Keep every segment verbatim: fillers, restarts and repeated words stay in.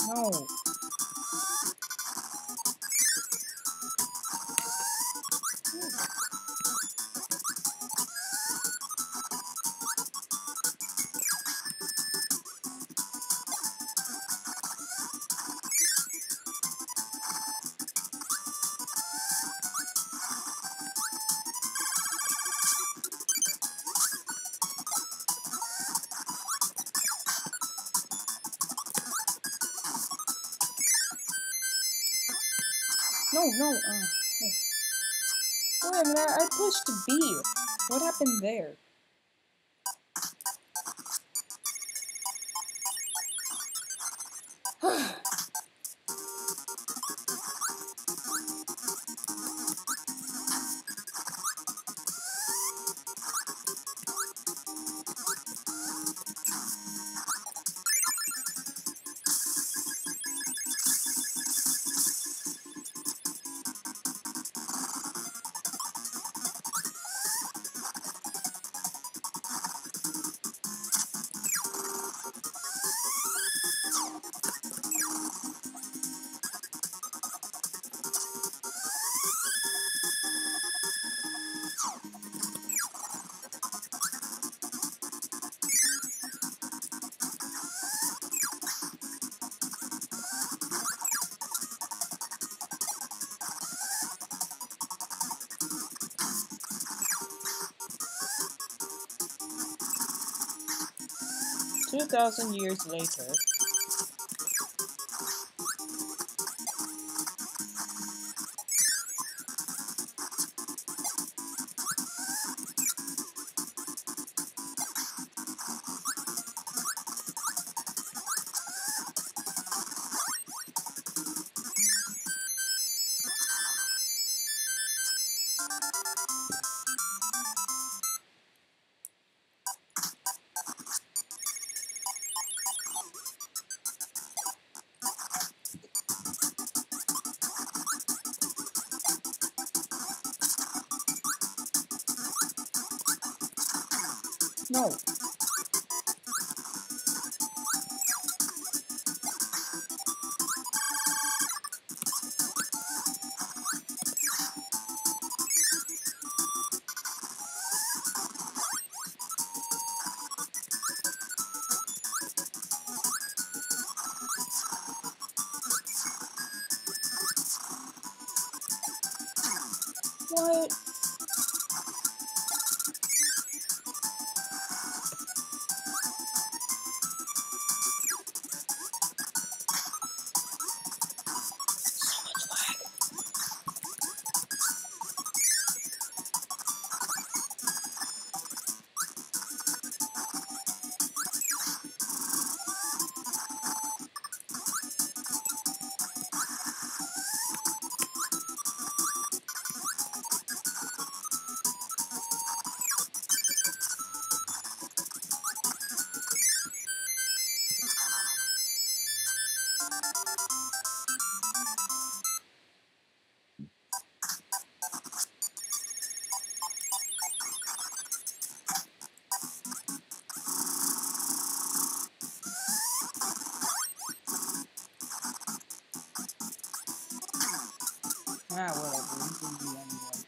No. No, no, uh, wait a minute, I pushed B. What happened there? Two thousand years later. No. What? Ah, whatever. We can do anyway.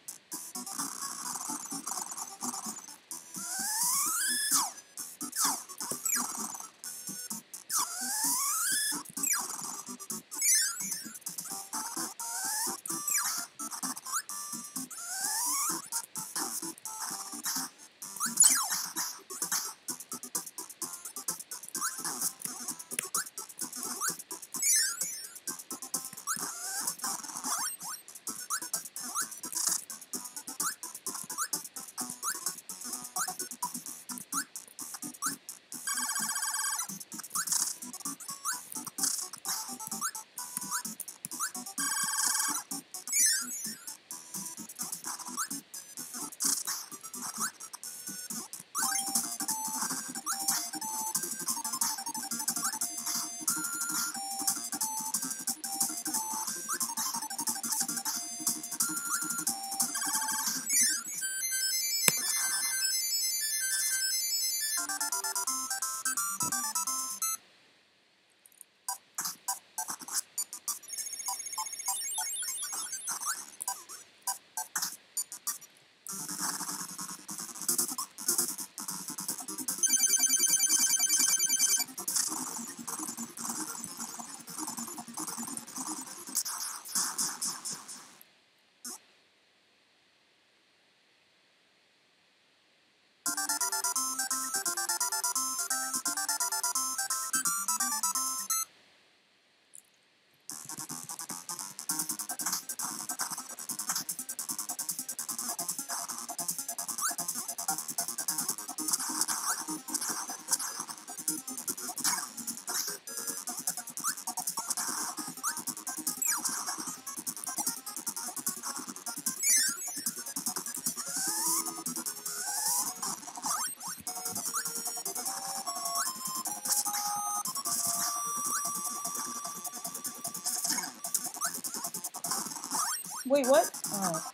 Wait, what? Oh.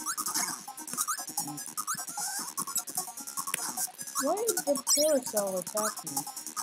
Why did the parasol attack me?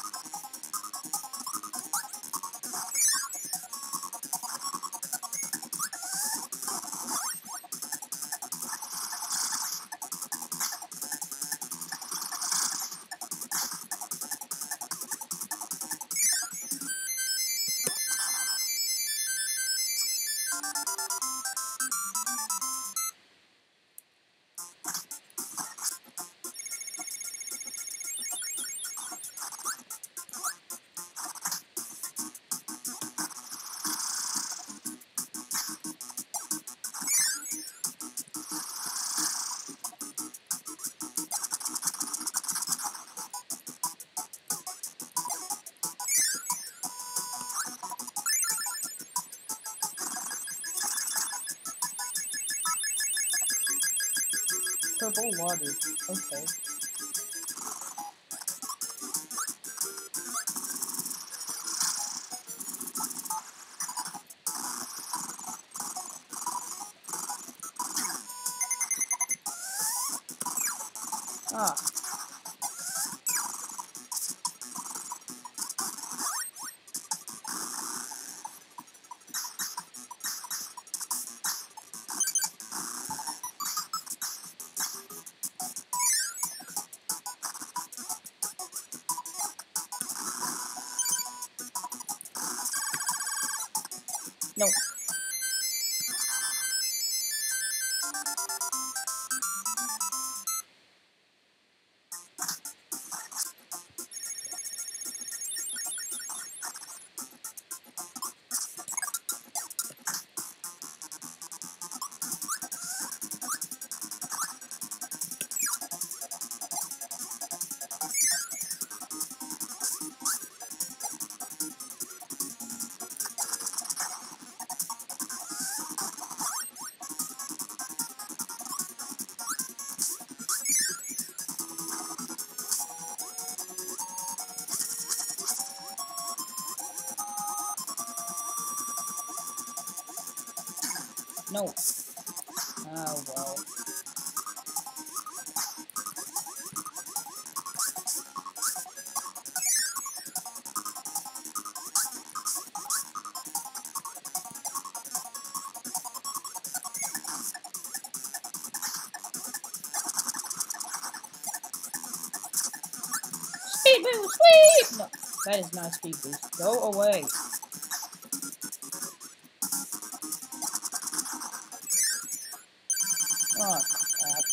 Purple water. Okay. Ah. No. No. Oh, well. Speed boost, sweep! No, that is not a speed boost. Go away. Oh, crap.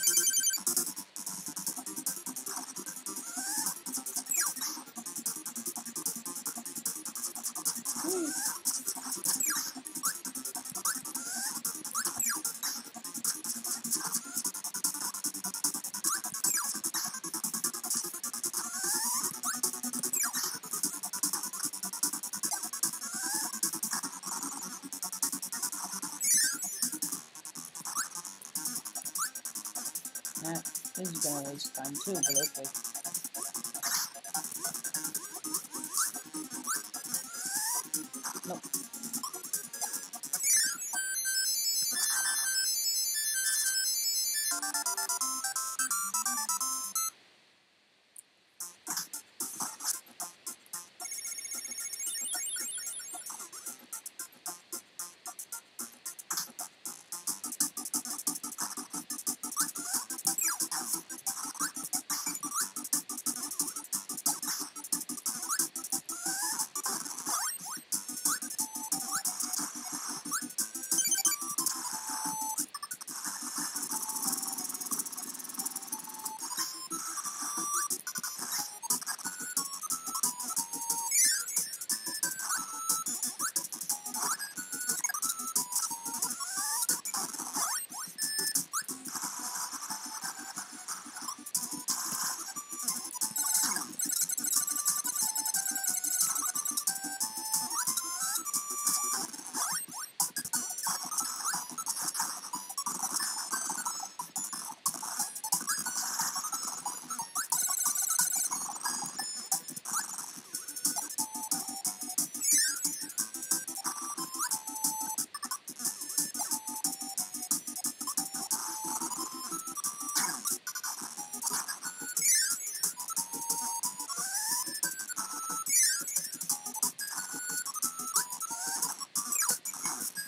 Nah, this is gonna waste time too, but okay. Nope.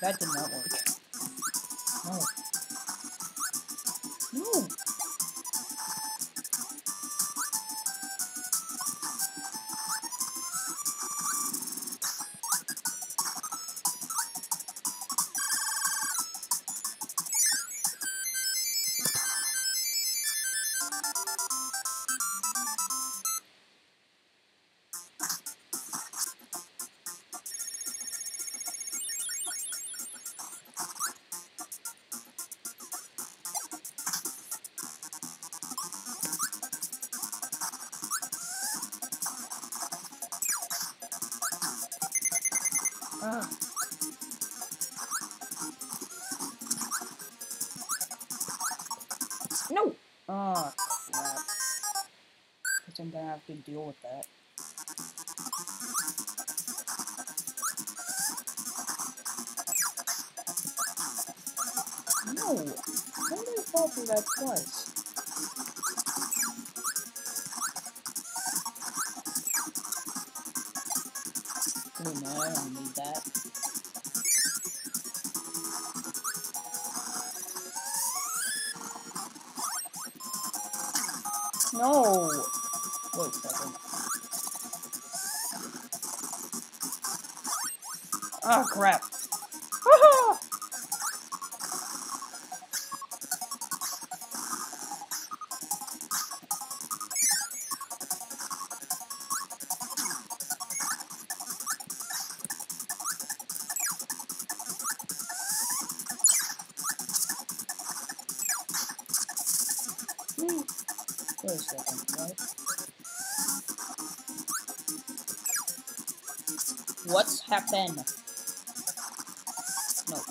That did not work. No. No! Ah. No! Ah, crap. Guess I'm gonna have to deal with that. No! How did I fall through that twice? Oh no, I don't need that. No! Wait a second. Ah, crap. Ah! Wait a second, right? What's happened? No.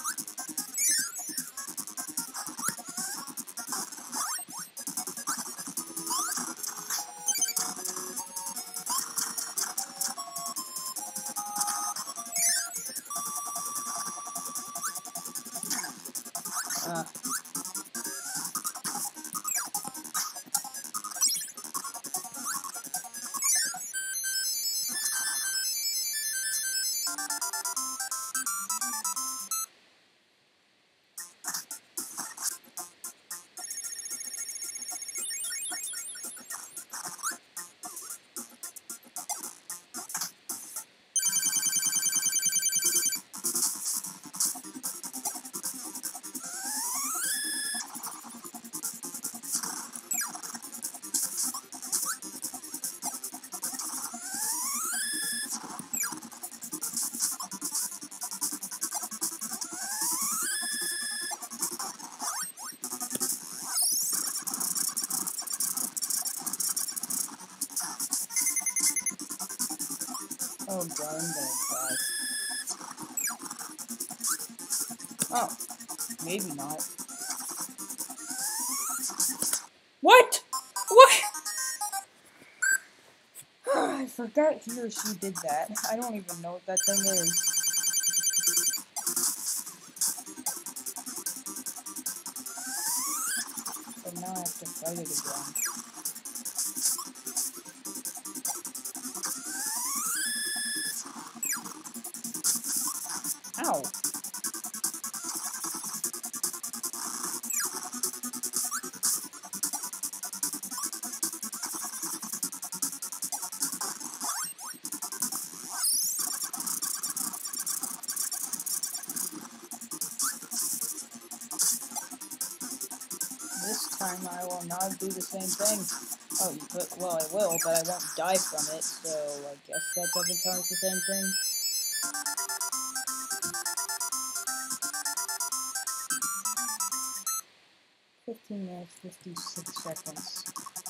Uh. Oh god, I'm gonna die. Oh, maybe not. What? What? I forgot he or she did that. I don't even know what that thing is. But now I have to fight it again. Ow! This time I will not do the same thing. Oh, but, well, I will, but I won't die from it, so I guess that doesn't count as the same thing. fifteen minutes, fifty-six seconds.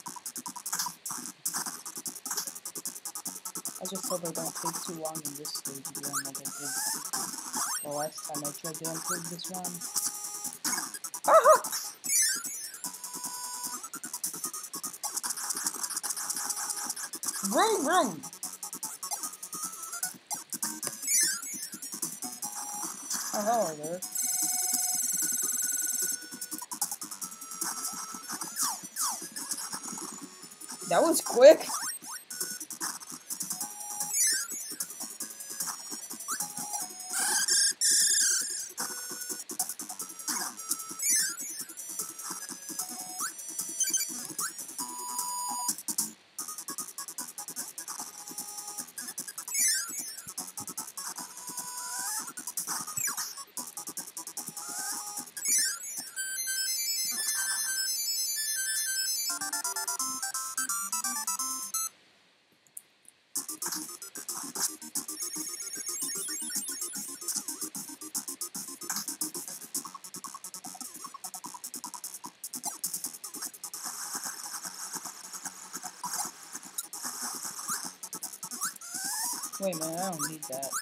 I just hope I don't take too long in this stage again like I did the last time I tried to improve this run. Ah! Vroom vroom! Oh, hello there. That was quick! Wait a minute, I don't need that.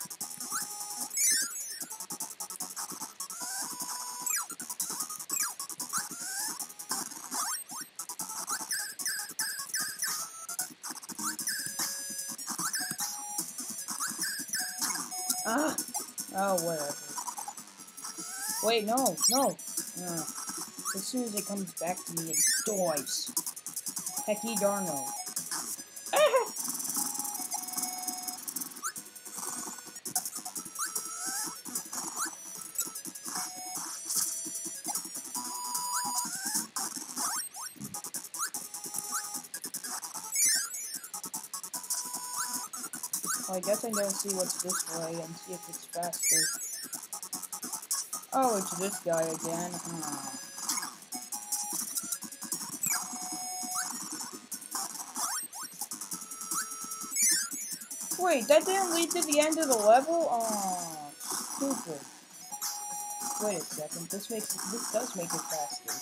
Ah! Oh, whatever. Wait, no, no. Uh, as soon as it comes back to me, it dies. Hecky darno. Ah! Well, I guess I never see what's this way and see if it's faster. Oh, it's this guy again. Oh. Wait, that didn't lead to the end of the level? Oh, stupid. Wait a second, this makes it, this does make it faster.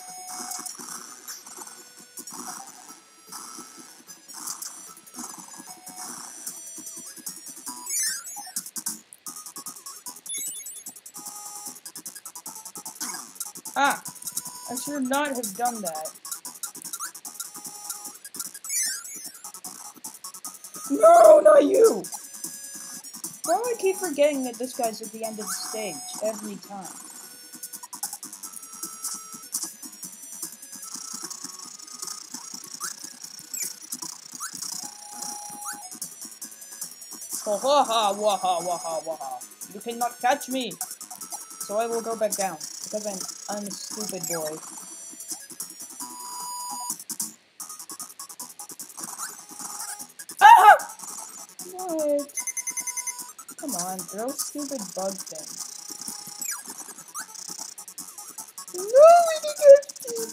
Ah! I should not have done that. No, not you! Why do I keep forgetting that this guy's at the end of the stage every time? Ha ha ha, waha waha waha. You cannot catch me! So I will go back down, because I'm, I'm a stupid boy. Ah! What? Come on, throw stupid bug things. No, we didn't get it!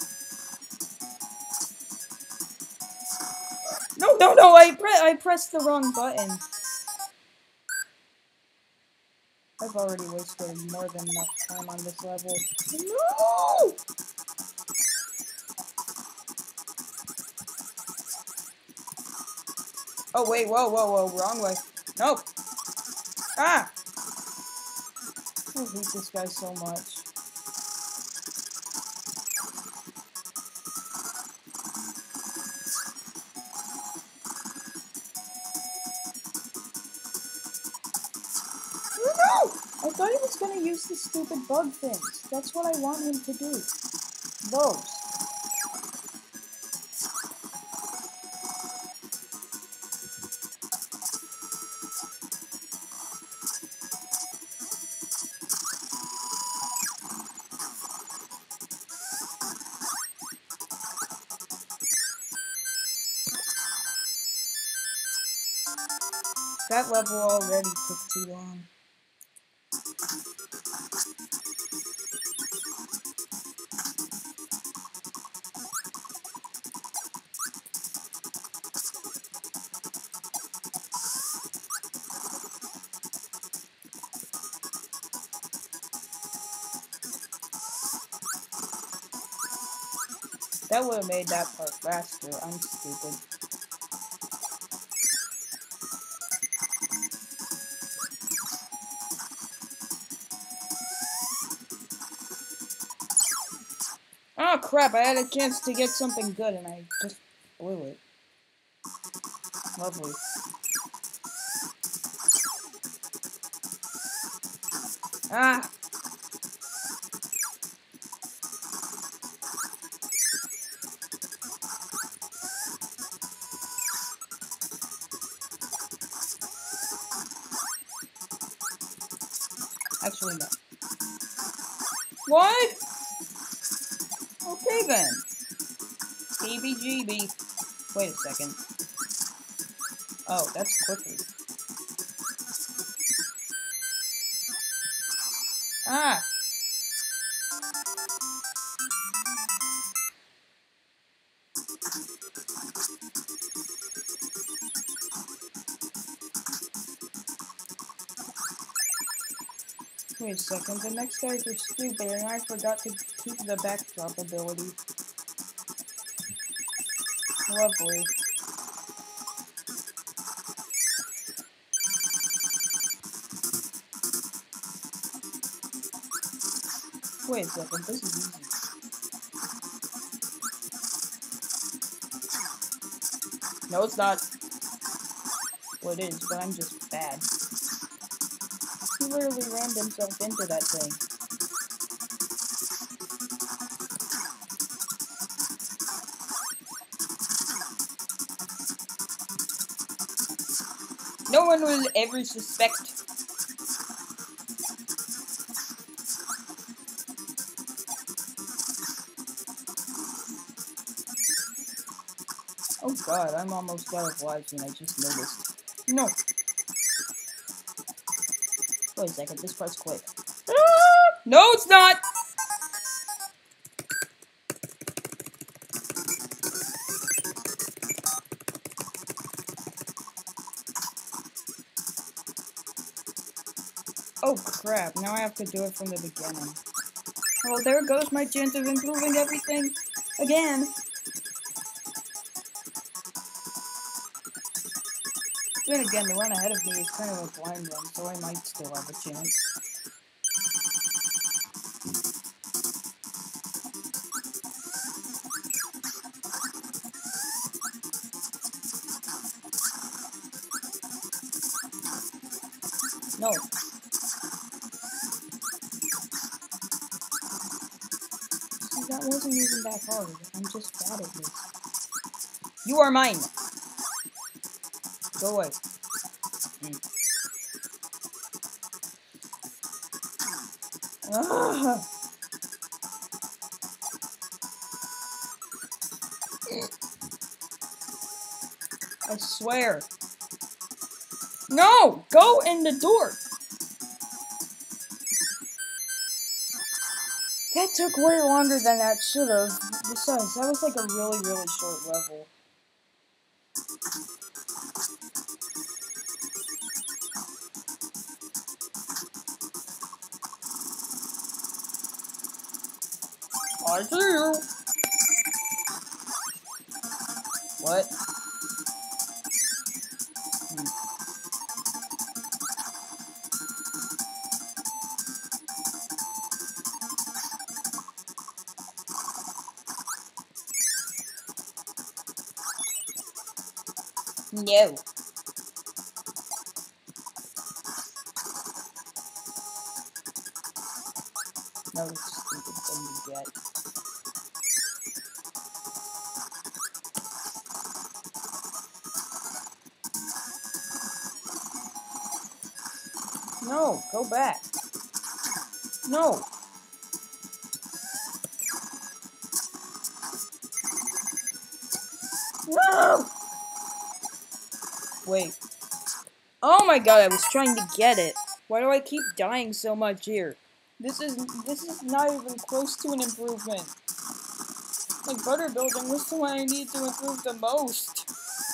No, no, no! I pre I pressed the wrong button. I've already wasted more than enough time on this level. No! Oh wait, whoa, whoa, whoa, wrong way. Nope. Ah! I hate this guy so much. No! I thought he was gonna use the stupid bug things. That's what I want him to do. Those. That level already took too long. That would have made that part faster. I'm stupid. Oh crap, I had a chance to get something good and I just blew it. Lovely. Ah! Actually, no. What? Okay then. G B G B. Wait a second. Oh, that's quicker. Ah! Wait a second, the next stars are stupid and I forgot to keep the backdrop ability. Lovely. Wait a second, this is easy. No, it's not. Well, it is, but I'm just bad. He literally rammed himself into that thing. No one will ever suspect. Oh god, I'm almost out of lives and I just noticed. No. Wait a second, this part's quick. No, it's not! Oh crap, now I have to do it from the beginning. Well, there goes my chance of improving everything again. Then again, the run ahead of me is kind of a blind run, so I might still have a chance. No. See, that wasn't even that hard. I'm just bad at this. You are mine! Go away. Mm. Ah. I swear. No! Go in the door! That took way longer than that should have. Besides, that was like a really, really short level. I see you. What? Hmm. No. No stupid thing to get. No, go back. No. No! Wait. Oh my god, I was trying to get it. Why do I keep dying so much here? This is this is not even close to an improvement. Like, butter building was the one I need to improve the most.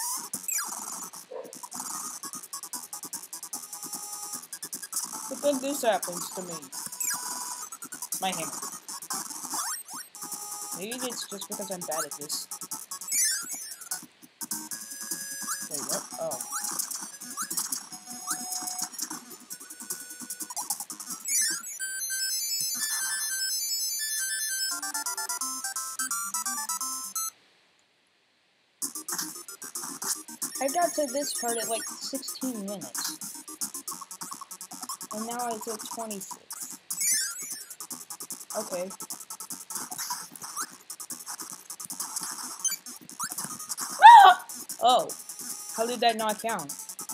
But then this happens to me. My hammer. Maybe it's just because I'm bad at this. Wait, what? Oh. I got to this part at like sixteen minutes. And now it's at twenty-six. Okay. Ah! Oh. How did that not count?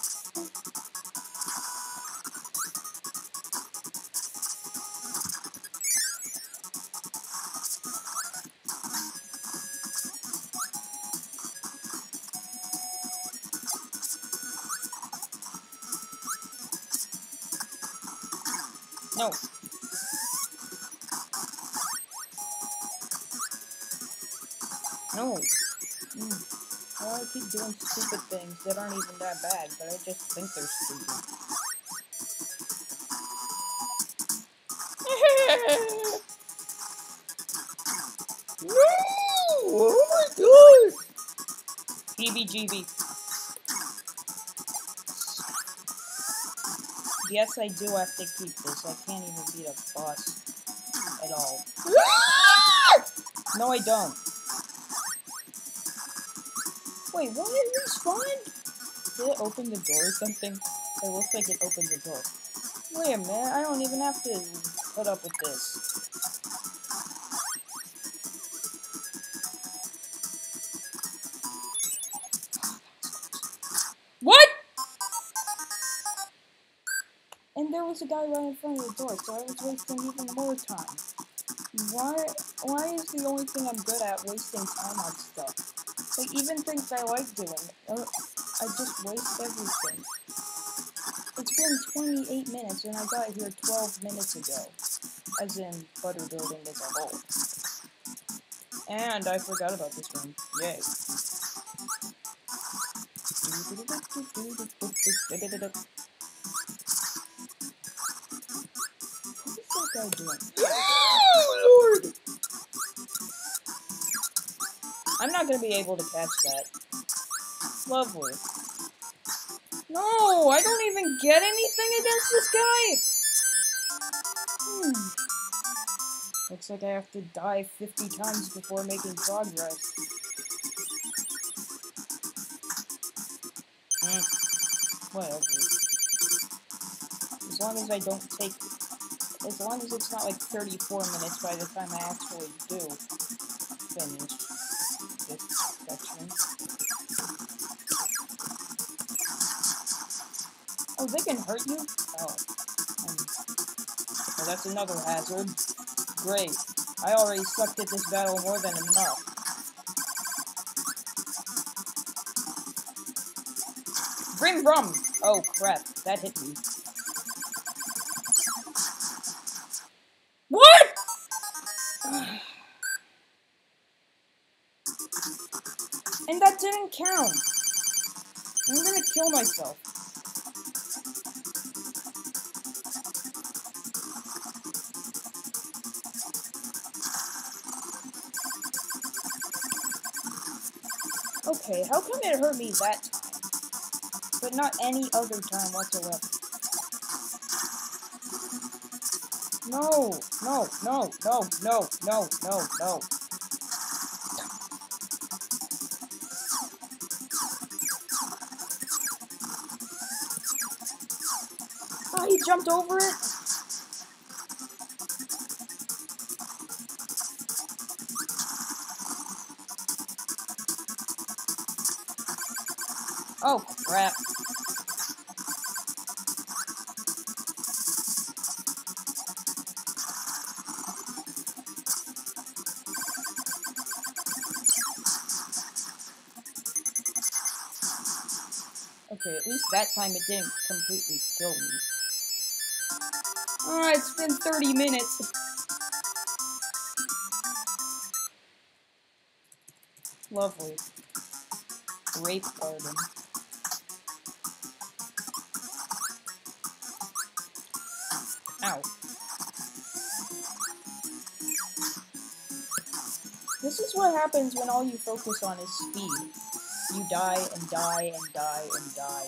No. No. Mm. Well, I keep doing stupid things that aren't even that bad, but I just think they're stupid. No! Oh my god! Heebie jeebie. Yes, I do have to keep this. I can't even beat a boss at all. No, I don't. Wait, what? It respawned? Did it open the door or something? It looks like it opened the door. Wait a minute, I don't even have to put up with this. What? And there was a guy right in front of the door, so I was wasting even more time. Why, why is the only thing I'm good at wasting time on stuff? Like, even things I like doing, uh, I just waste everything. It's been twenty-eight minutes, and I got here twelve minutes ago. As in, butter building as a whole. And I forgot about this one. Yay. What is that guy doing? Oh, Lord! I'm not gonna be able to catch that. Lovely. No, I don't even get anything against this guy! Hmm. Looks like I have to die fifty times before making progress. Mm. Whatever. As long as I don't take... As long as it's not like thirty-four minutes by the time I actually do finish this section. Oh, they can hurt you? Oh. Um, well, that's another hazard. Great. I already sucked at this battle more than enough. Brim Brum! Oh, crap. That hit me. What?! And that didn't count. I'm gonna kill myself. Okay, how come it hurt me that time, but not any other time whatsoever? No, no, no, no, no, no, no, no. Oh, he jumped over it? Oh, crap. Okay, at least that time it didn't completely kill me. Ah, it's been thirty minutes. Lovely. Grape garden. Ow. This is what happens when all you focus on is speed. You die and die and die and die.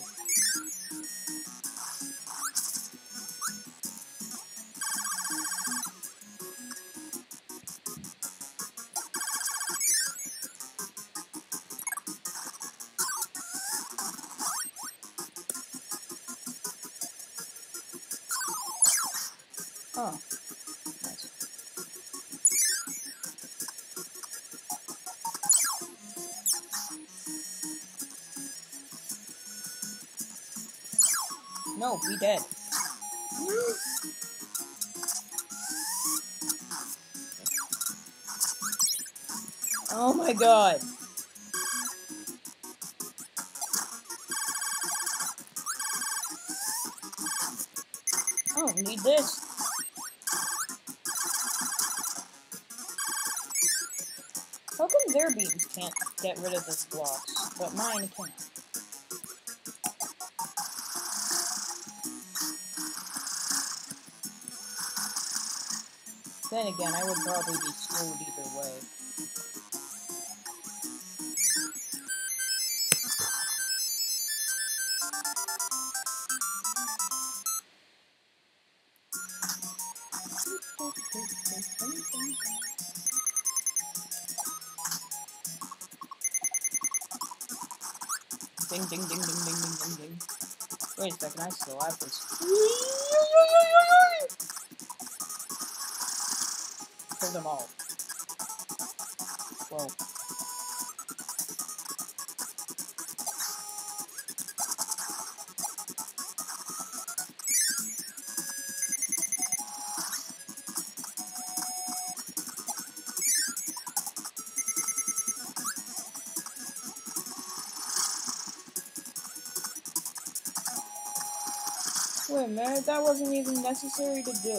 Oh. Nice. No, be dead. Oh my god. I don't need this. How come their beams can't get rid of this blocks, but mine can? Then again, I would probably be screwed either way. Ding, ding, ding, ding, ding, ding, ding, ding. Wait a second, I still have this. Kill them all. Whoa. Wait a minute, that wasn't even necessary to do.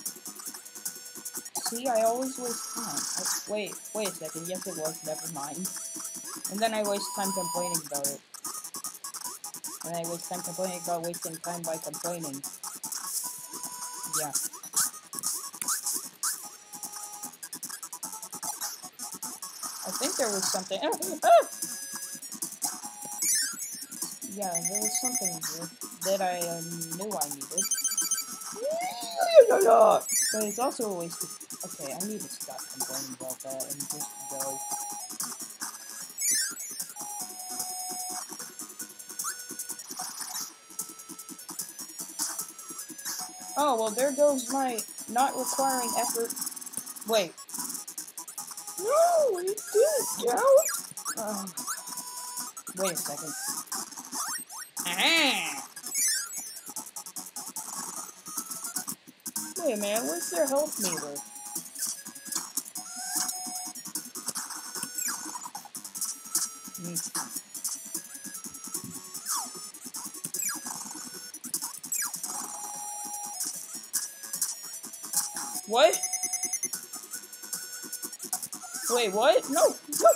See, I always waste time. I, wait, wait a second, yes it was, never mind. And then I waste time complaining about it. And I waste time complaining about wasting time by complaining. Yeah. I think there was something. Ah, ah! Yeah, there was something here that I uh, knew I needed. But it's also a waste of. Okay, I need to stop complaining about that and just go. Oh, well, there goes my not requiring effort. Wait. No, it didn't, yo! Uh, wait a second. Ah! Wait a minute, where's their health meter? Hmm. What? Wait, what? No, no!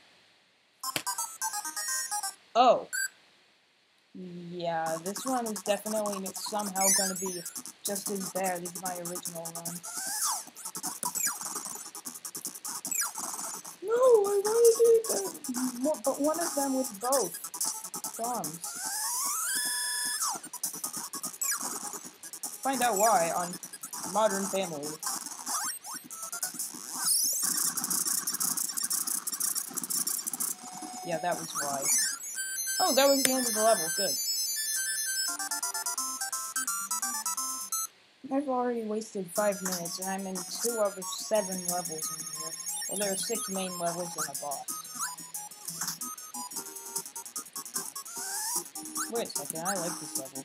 Oh. Yeah, this one is definitely somehow gonna be just as bad as my original run. No, I wanted to eat them! But one of them with both thumbs. Find out why on Modern Family. Yeah, that was why. Oh, that was the end of the level. Good. I've already wasted five minutes, and I'm in two of the seven levels in here. Well, there are six main levels and a boss. Wait a second, I like this level.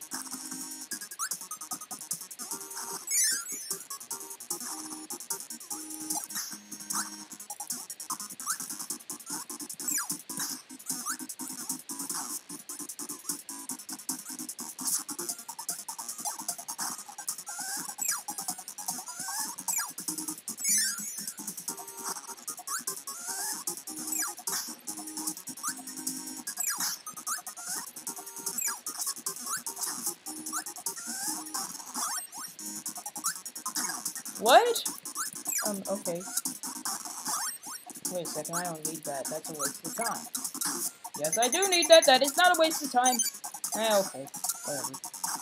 What? Um, okay. Wait a second, I don't need that. That's a waste of time. Yes, I do need that. That is not a waste of time. Eh, okay. Whatever.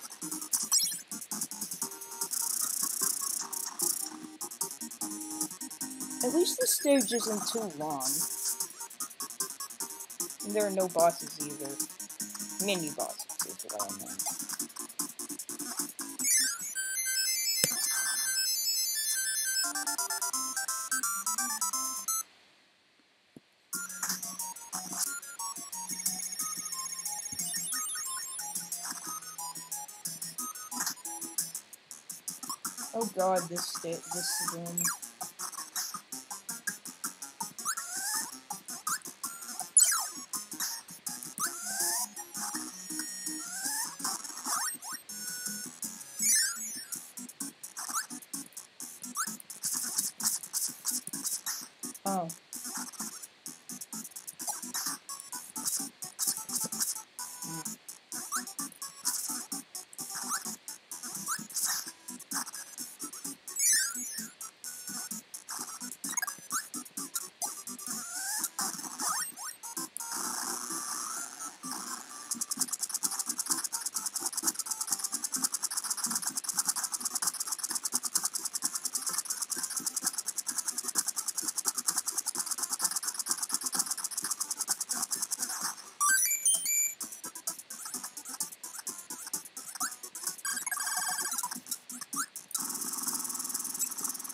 At least the stage isn't too long. And there are no bosses either. Mini bosses is what I mean. Oh god, this sta this room. Oh. Mm.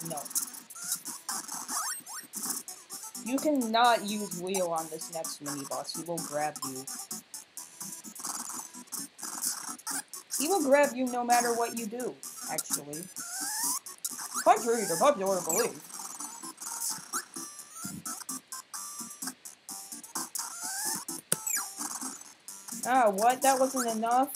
No. You cannot use wheel on this next mini-boss. He will grab you. He will grab you no matter what you do, actually. Contrary to popular belief. Ah, what? That wasn't enough?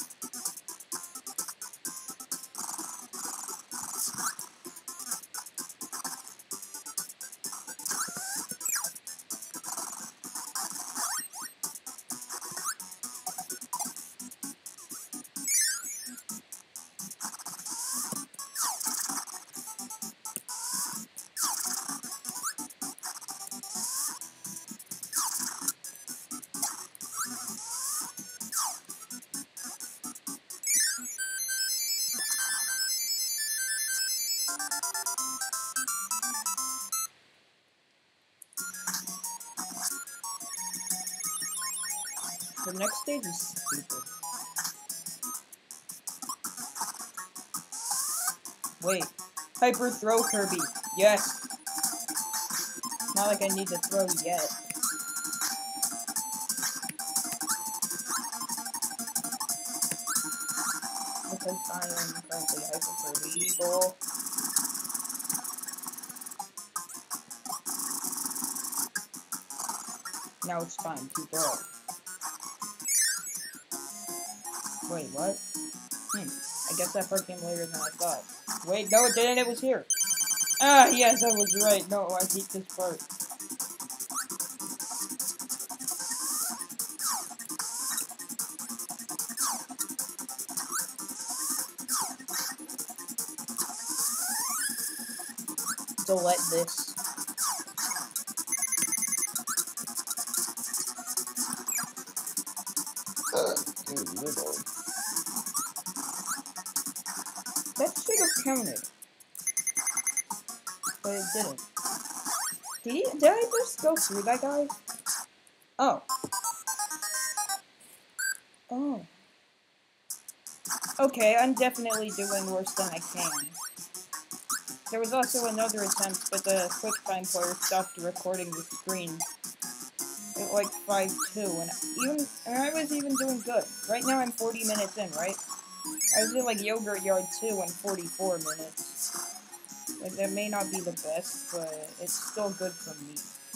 The next stage is stupid. Wait. Hyper throw Kirby. Yes. Not like I need to throw yet. Because I am currently Hyper Kirby Eagle. Now it's time to throw. Wait, what? Hmm. I guess that part came later than I thought. Wait, no it didn't, it was here. Ah, yes, I was right. No, I hate this part. So let this. That should have counted. But it didn't. Did he, did I just go through that guy? Oh. Oh. Okay, I'm definitely doing worse than I can. There was also another attempt, but the QuickTime player stopped recording the screen at like five two, and even and I was even doing good. Right now I'm forty minutes in, right? I was at like Yogurt Yard two in forty-four minutes. Like, that may not be the best, but it's still good for me.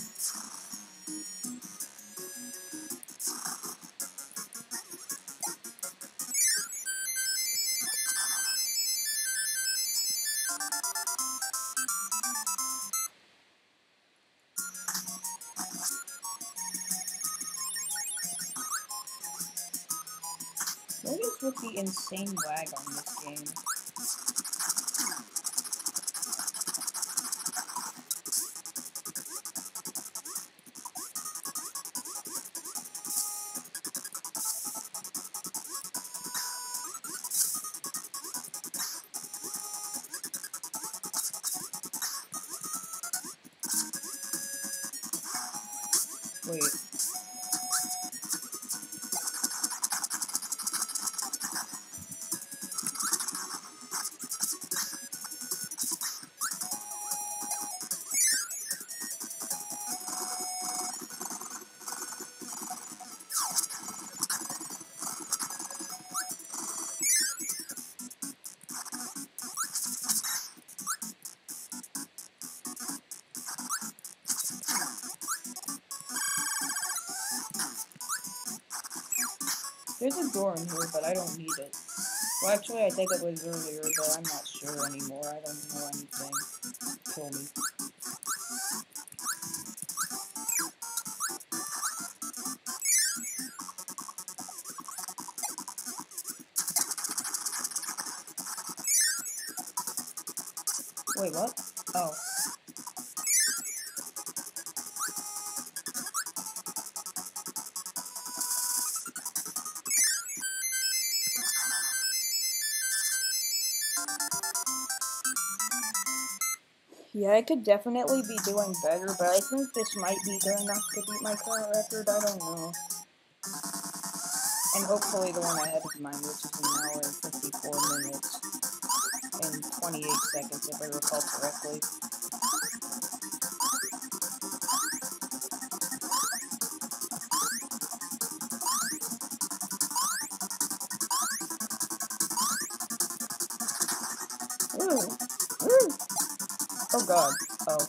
What is with the insane lag on this game? Wait. There's a door in here, but I don't need it. Well, actually, I think it was earlier, but I'm not sure anymore. I don't know anything. Kill me. Wait, what? Oh. Yeah, I could definitely be doing better, but I think this might be good enough to beat my current record. I don't know. And hopefully the one ahead of mine, which is an hour and fifty-four minutes. in twenty-eight seconds, if I recall correctly. Ooh. Ooh. Oh god. Oh.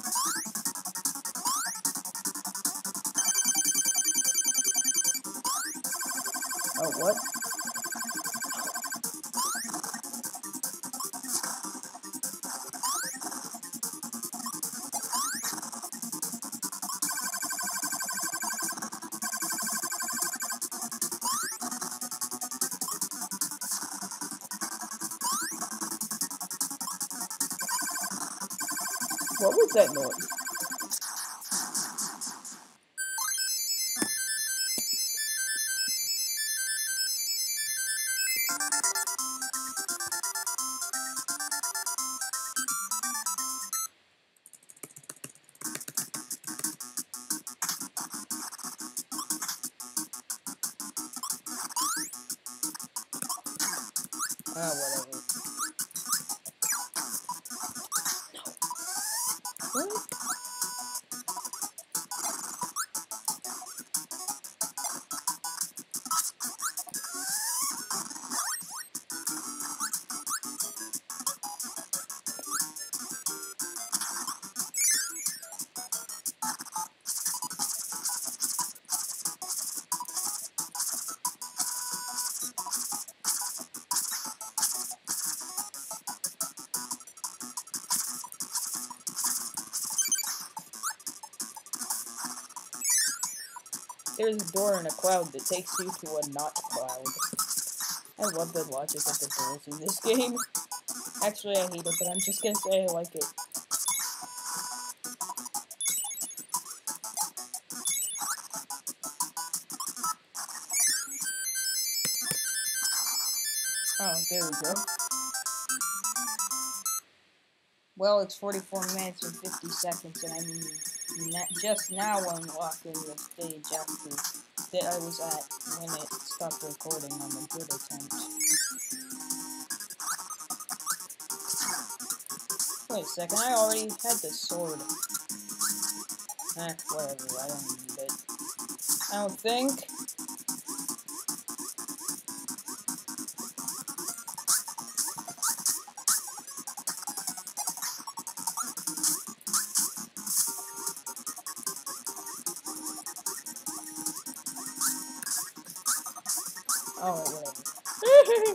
Oh, what? What was that noise? Ah, whatever. What? There's a door in a cloud that takes you to a not cloud. I love the logic of the doors in this game. Actually, I hate it, but I'm just gonna say I like it. Oh, there we go. Well, it's forty-four minutes and fifty seconds, and I'm not just now unlocking the stage after that I was at when it stopped recording on the good attempt. Wait a second, I already had the sword. Eh, whatever, I don't need it. I don't think. Oh, whatever.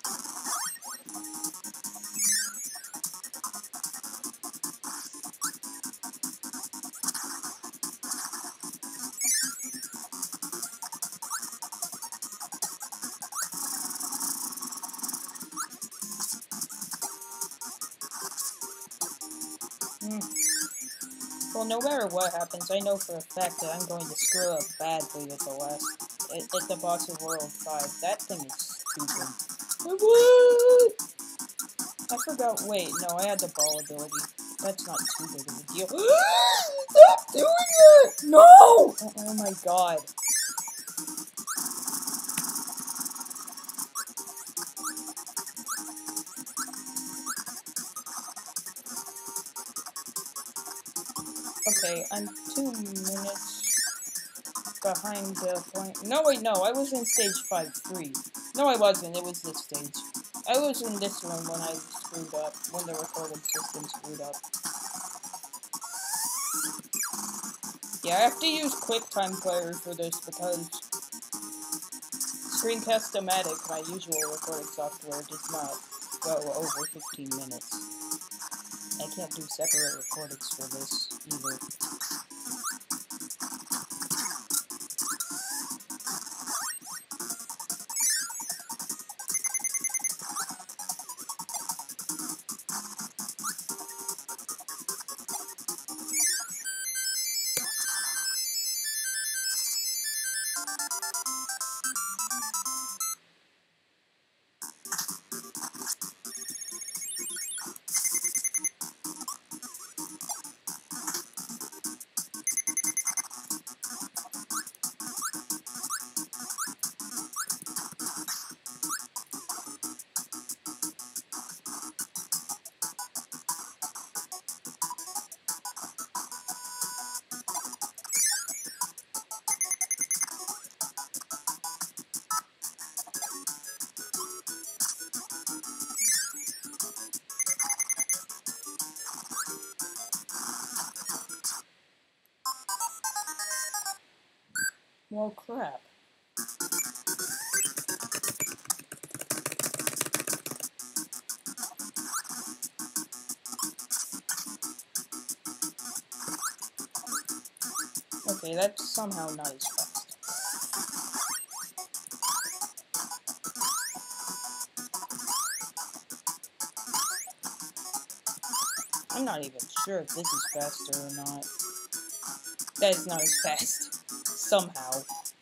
Hmm. Well, no matter what happens, I know for a fact that I'm going to screw up badly at the last, at, at the boss of World five. That thing is stupid. What? I forgot, wait, no, I had the ball ability. That's not too big of a deal. Stop doing it! No! Oh, oh my god. Okay, I'm two minutes behind the point. No, wait, no, I was in stage five three. No, I wasn't, it was this stage. I was in this room when I screwed up, when the recording system screwed up. Yeah, I have to use QuickTime Player for this because Screencast-O-Matic, my usual recording software, does not go over fifteen minutes. I can't do separate recordings for this either. Well, crap. Okay, that's somehow not as fast. I'm not even sure if this is faster or not. That is not as fast. Somehow.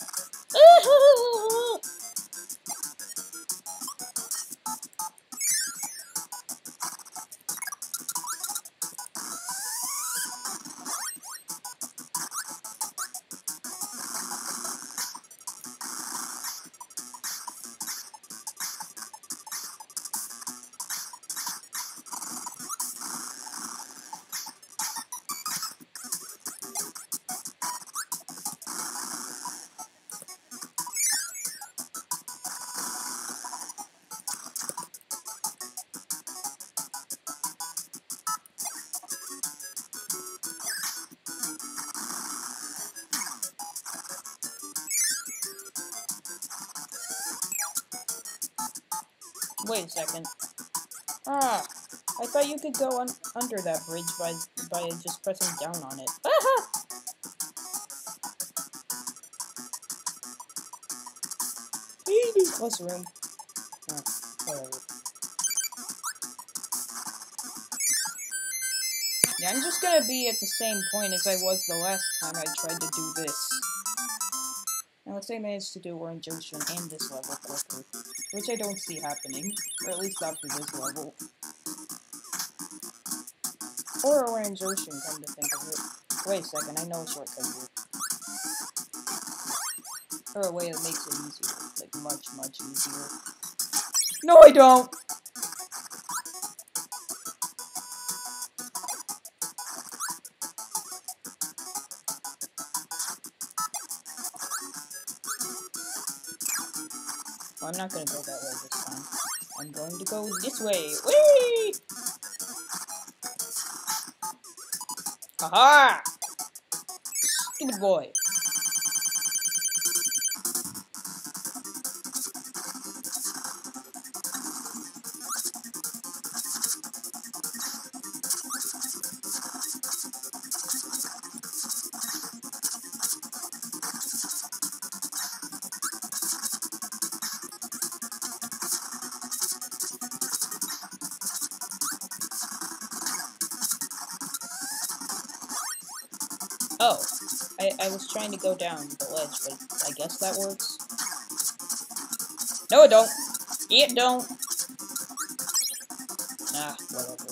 Wait a second. Ah, I thought you could go un under that bridge by by just pressing down on it. Ah! Less room. Oh, whatever. Yeah, I'm just gonna be at the same point as I was the last time I tried to do this. Now, let's say I managed to do Orange Ocean and this level quicker, which I don't see happening, or at least after this level. Or Orange Ocean, come to think of it. Wait a second, I know a shortcut here. Or a way that makes it easier, like much, much easier. No, I don't! Well, I'm not gonna go that way this time. I'm going to go this way. Whee! Haha! Stupid boy. Oh, I, I was trying to go down the ledge, but I guess that works. No, it don't. It don't. Ah, whatever.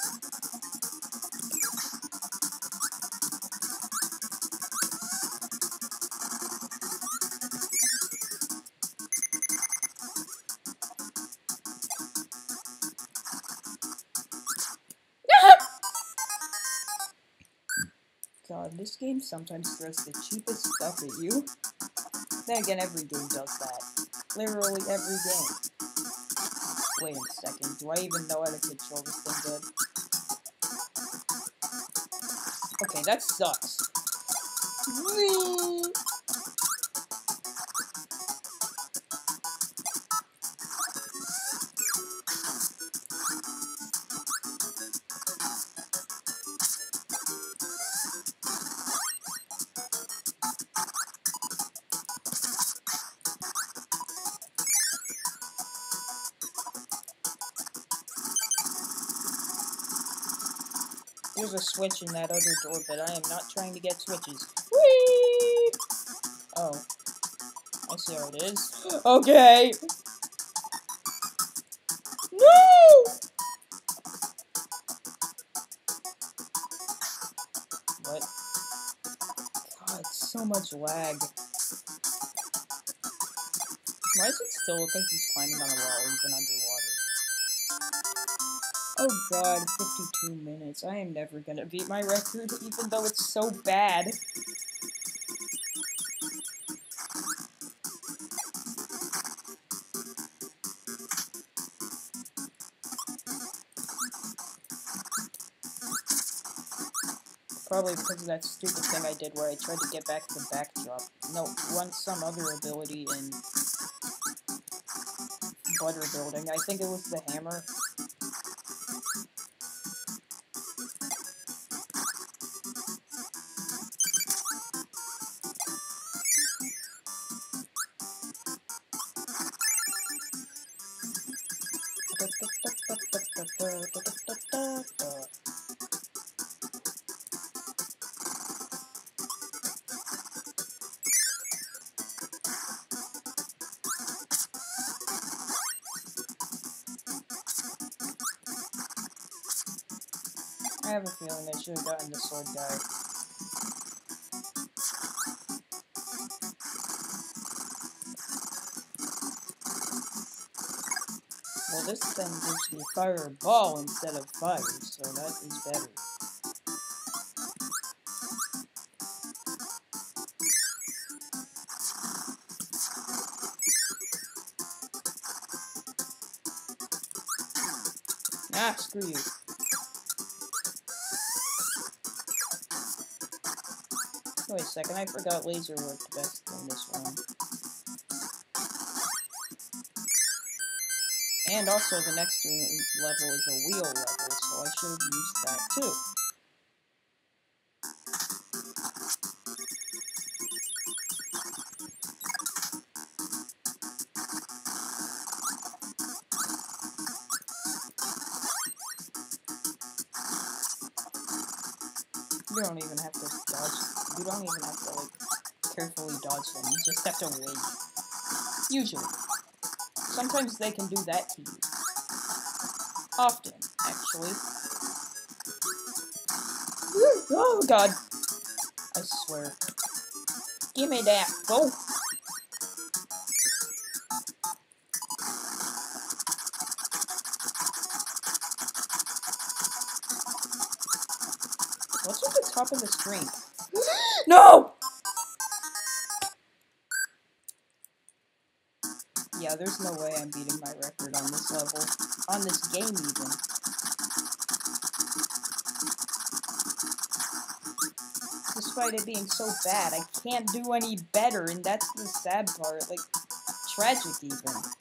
God, this game sometimes throws the cheapest stuff at you. Then again, every game does that. Literally every game. Wait a second, do I even know how to control this thing good? Okay, that sucks. Whee! There's a switch in that other door, but I am not trying to get switches. Whee! Oh. I see how it is. Okay! No! What? God, so much lag. Why does it still look like he's climbing on a wall, even underwater? Oh god, fifty-two minutes. I am never gonna beat my record, even though it's so bad. Probably because of that stupid thing I did where I tried to get back the backdrop. No, run some other ability in butter building. I think it was the hammer. I have a feeling I should have gotten the sword guy. Well, this thing gives me fireball instead of fire, so that is better. Ah, screw you. Wait a second, I forgot laser worked best in this one. And also, the next level is a wheel level, so I should have used that too. You don't even have to dodge. You don't even have to, like, carefully dodge them. You just have to wait. Usually. Sometimes they can do that to you. Often, actually. Oh, God. I swear. Give me that. Go. What's at the top of the screen? No! Yeah, there's no way I'm beating my record on this level. On this game, even. Despite it being so bad, I can't do any better, and that's the sad part. Like, tragic, even.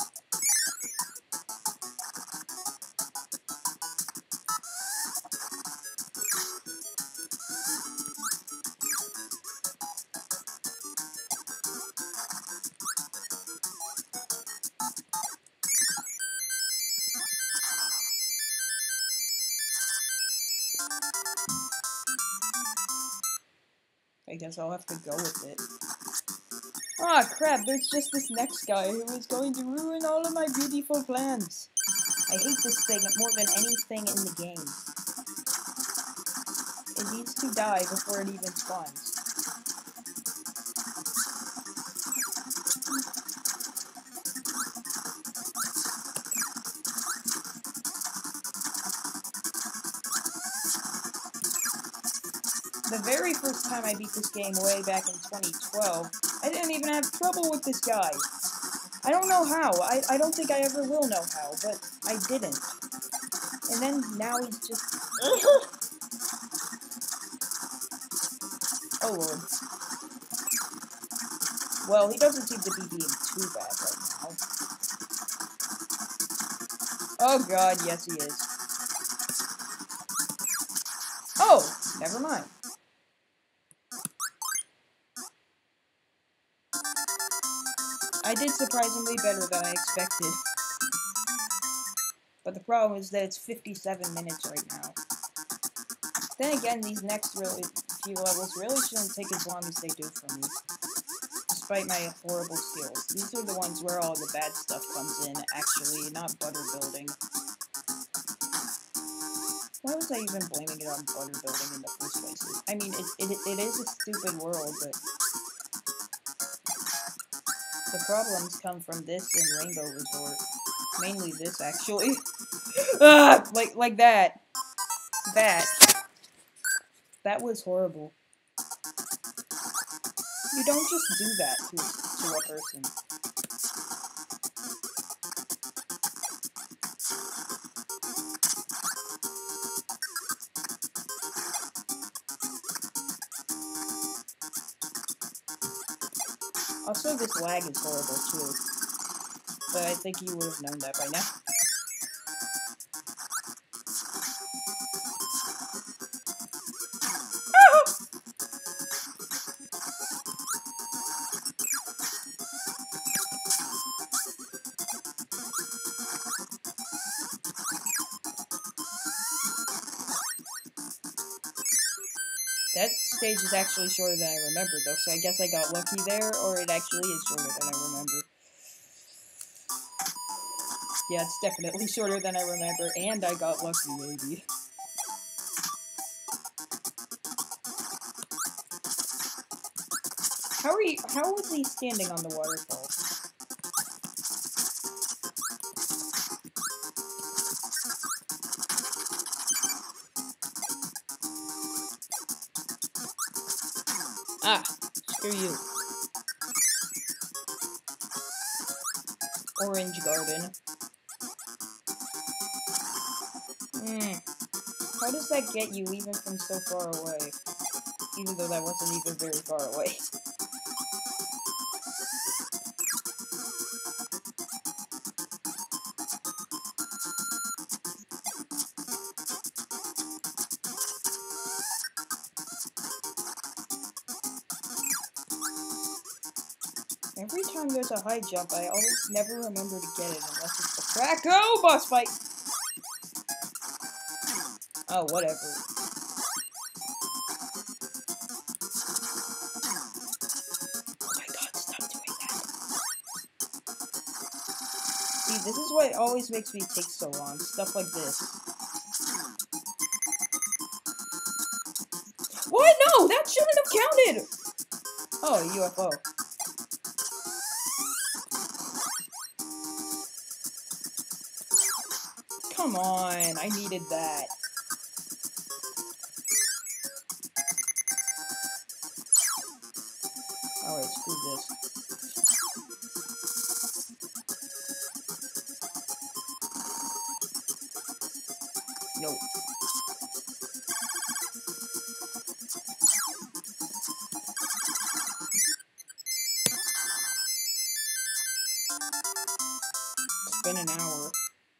I guess I'll have to go with it. Ah, crap, there's just this next guy who is going to ruin all of my beautiful plans. I hate this thing more than anything in the game. It needs to die before it even spawns. The very first time I beat this game way back in twenty twelve, I didn't even have trouble with this guy. I don't know how. I, I don't think I ever will know how, but I didn't. And then now he's just... Oh, Lord. Well, he doesn't seem to be being too bad right now. Oh, God, yes he is. Oh, never mind. I did surprisingly better than I expected. But the problem is that it's fifty-seven minutes right now. Then again, these next really few levels really shouldn't take as long as they do for me. Despite my horrible skills. These are the ones where all the bad stuff comes in, actually, not butter building. Why was I even blaming it on butter building in the first place? I mean, it, it, it is a stupid world, but... the problems come from this and Rainbow Resort. Mainly this, actually. Ah! Like, like that. That. That was horrible. You don't just do that to, to a person. Also, this lag is horrible too. But I think you would have known that by now. That stage is actually shorter than I remember, though, so I guess I got lucky there, or it actually is shorter than I remember. Yeah, it's definitely shorter than I remember, and I got lucky, maybe. How are you? How was he standing on the waterfall? Ah, screw you. Orange garden. Hmm. How does that get you even from so far away? Even though that wasn't even very far away. Every time there's a high jump, I always never remember to get it unless it's the crack. Oh, boss fight! Oh, whatever. Oh my god, stop doing that. See, this is what always makes me take so long. Stuff like this. What? No, that shouldn't have counted! Oh, a U F O. Come on, I needed that. Alright, screw this. Yo. It's been an hour.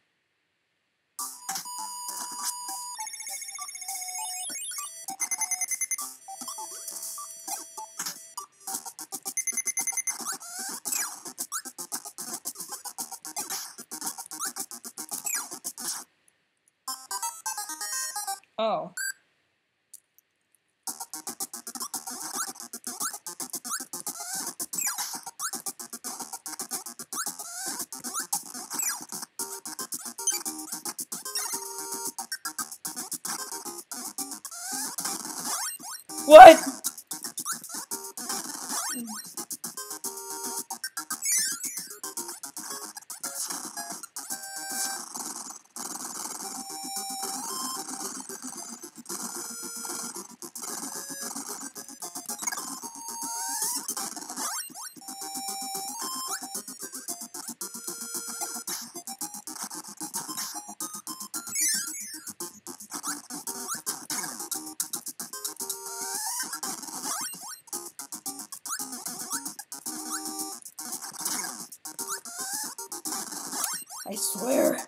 Oh. What? I swear.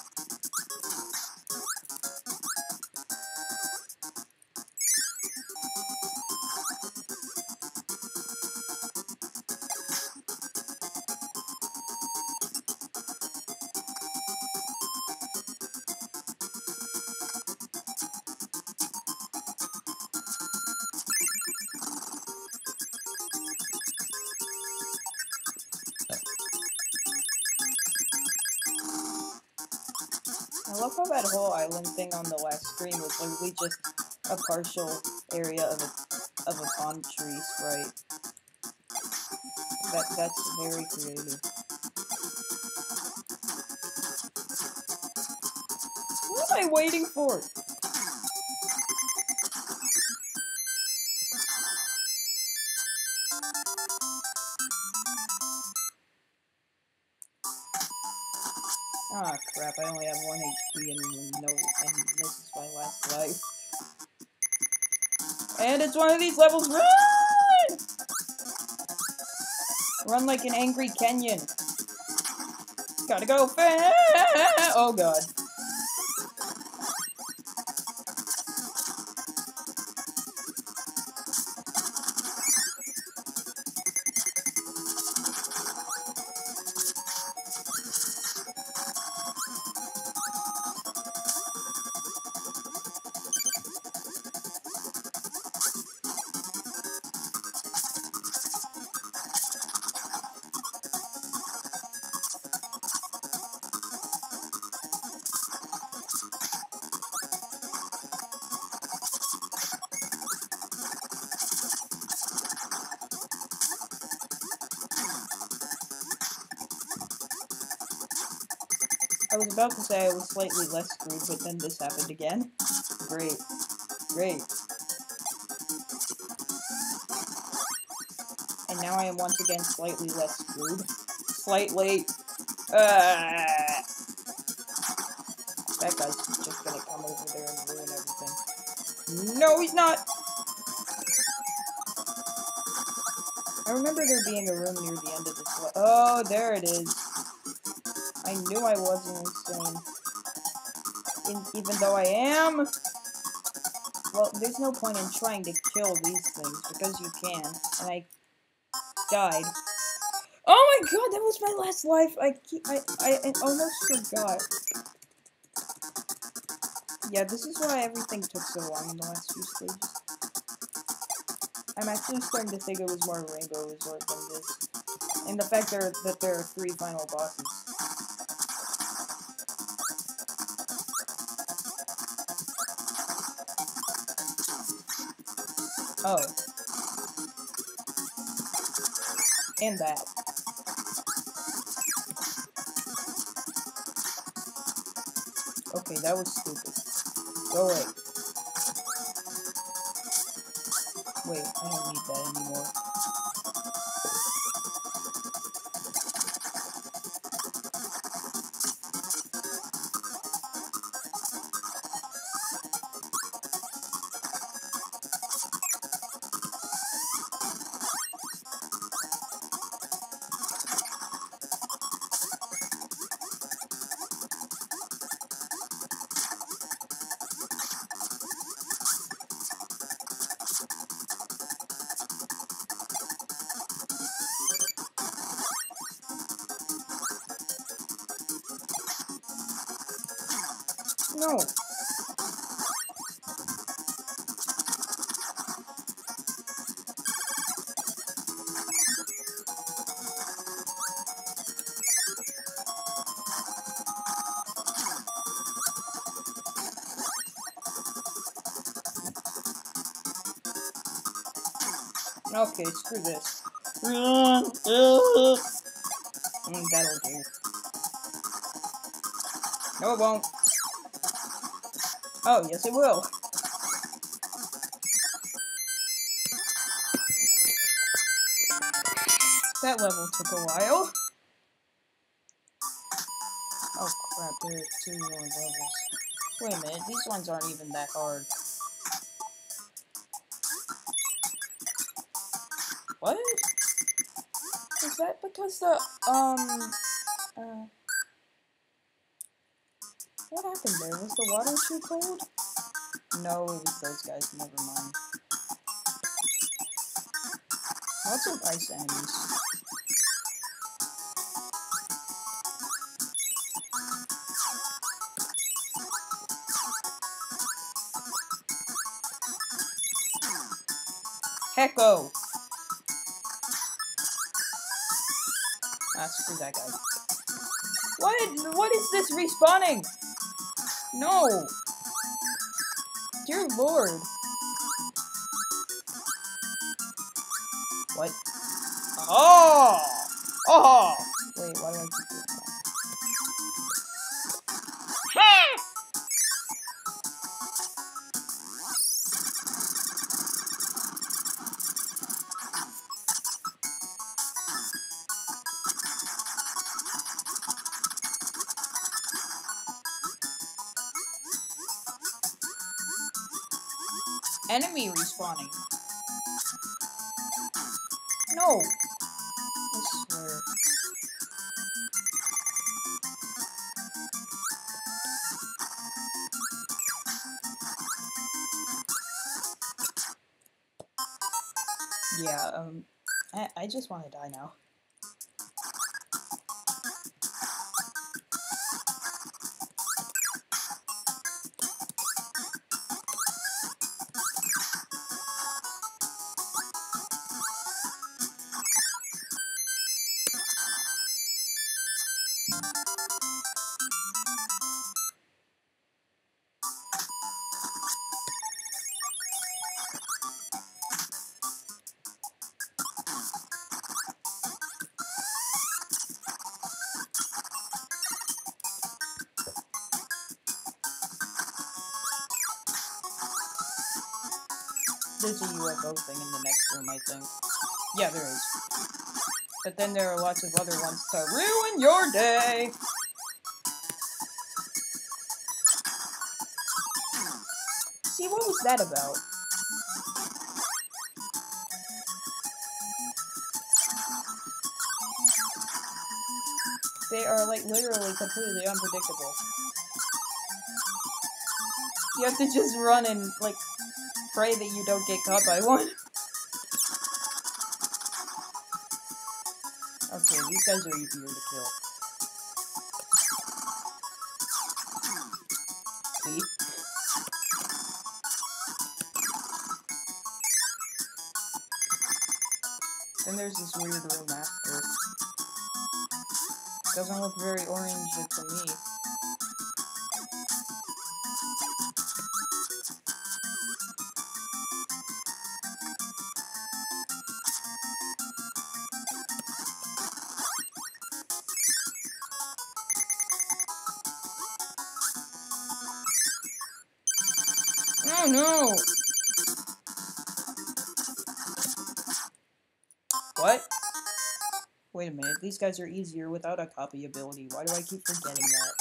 I love how that whole island thing on the last screen was literally just a partial area of a of a palm tree sprite. That that's very creative. What am I waiting for? Ah, crap, I only have one H P and no, and this is my last life. And it's one of these levels. Run! Run like an angry Kenyan. Gotta go fast. Oh god. I was about to say I was slightly less screwed, but then this happened again. Great. Great. And now I am once again slightly less screwed. Slightly. Uh, that guy's just gonna come over there and ruin everything. No, he's not! I remember there being a room near the end of this one. Oh, there it is. I knew I wasn't insane. In, even though I am. Well, there's no point in trying to kill these things, because you can. And I died. Oh my god, that was my last life! I keep, I, I, I almost forgot. Yeah, this is why everything took so long in the last few stages. I'm actually starting to think it was more Rainbow Resort than this. And the fact there, that there are three final bosses. Oh. And that. Okay, that was stupid. Go away. Wait, I don't need that anymore. No. Okay, screw this. Mm, that'll do. No, it won't. Oh, yes it will. That level took a while. Oh crap, there are two more levels. Wait a minute, these ones aren't even that hard. What? Is that because the, um, uh... what happened there? Was the water too cold? No, it was those guys, never mind. Lots of ice enemies. Hecko! Ah, screw that guy. What? What is this respawning? No! Dear Lord. What? Oh! Oh! Wait, why do I keep doing that? Enemy respawning. No. I Yeah, um, I, I just want to die now. There's a U F O thing in the next room, I think. Yeah, there is. But then there are lots of other ones to ruin your day! See, what was that about? They are, like, literally completely unpredictable. You have to just run and, like, pray that you don't get caught by one. Okay, these guys are easier to kill. See? Then there's this weird room after. Doesn't look very orange to me. Oh no! What? Wait a minute, these guys are easier without a copy ability. Why do I keep forgetting that?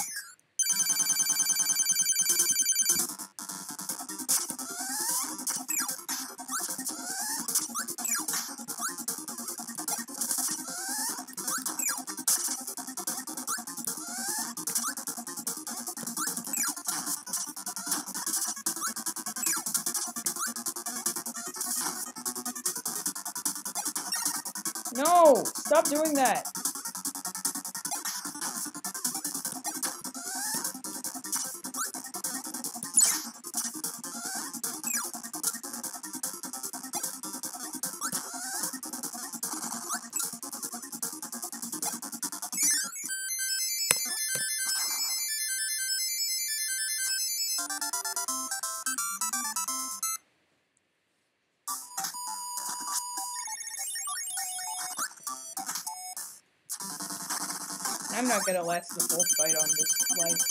No! Stop doing that! I'm not gonna last the full fight on this life.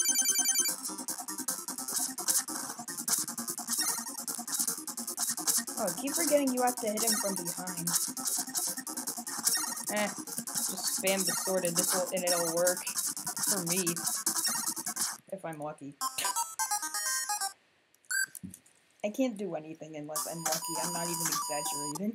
Oh, I keep forgetting you have to hit him from behind. Eh, just spam the sword and this will and it'll work for me. If I'm lucky. I can't do anything unless I'm lucky. I'm not even exaggerating.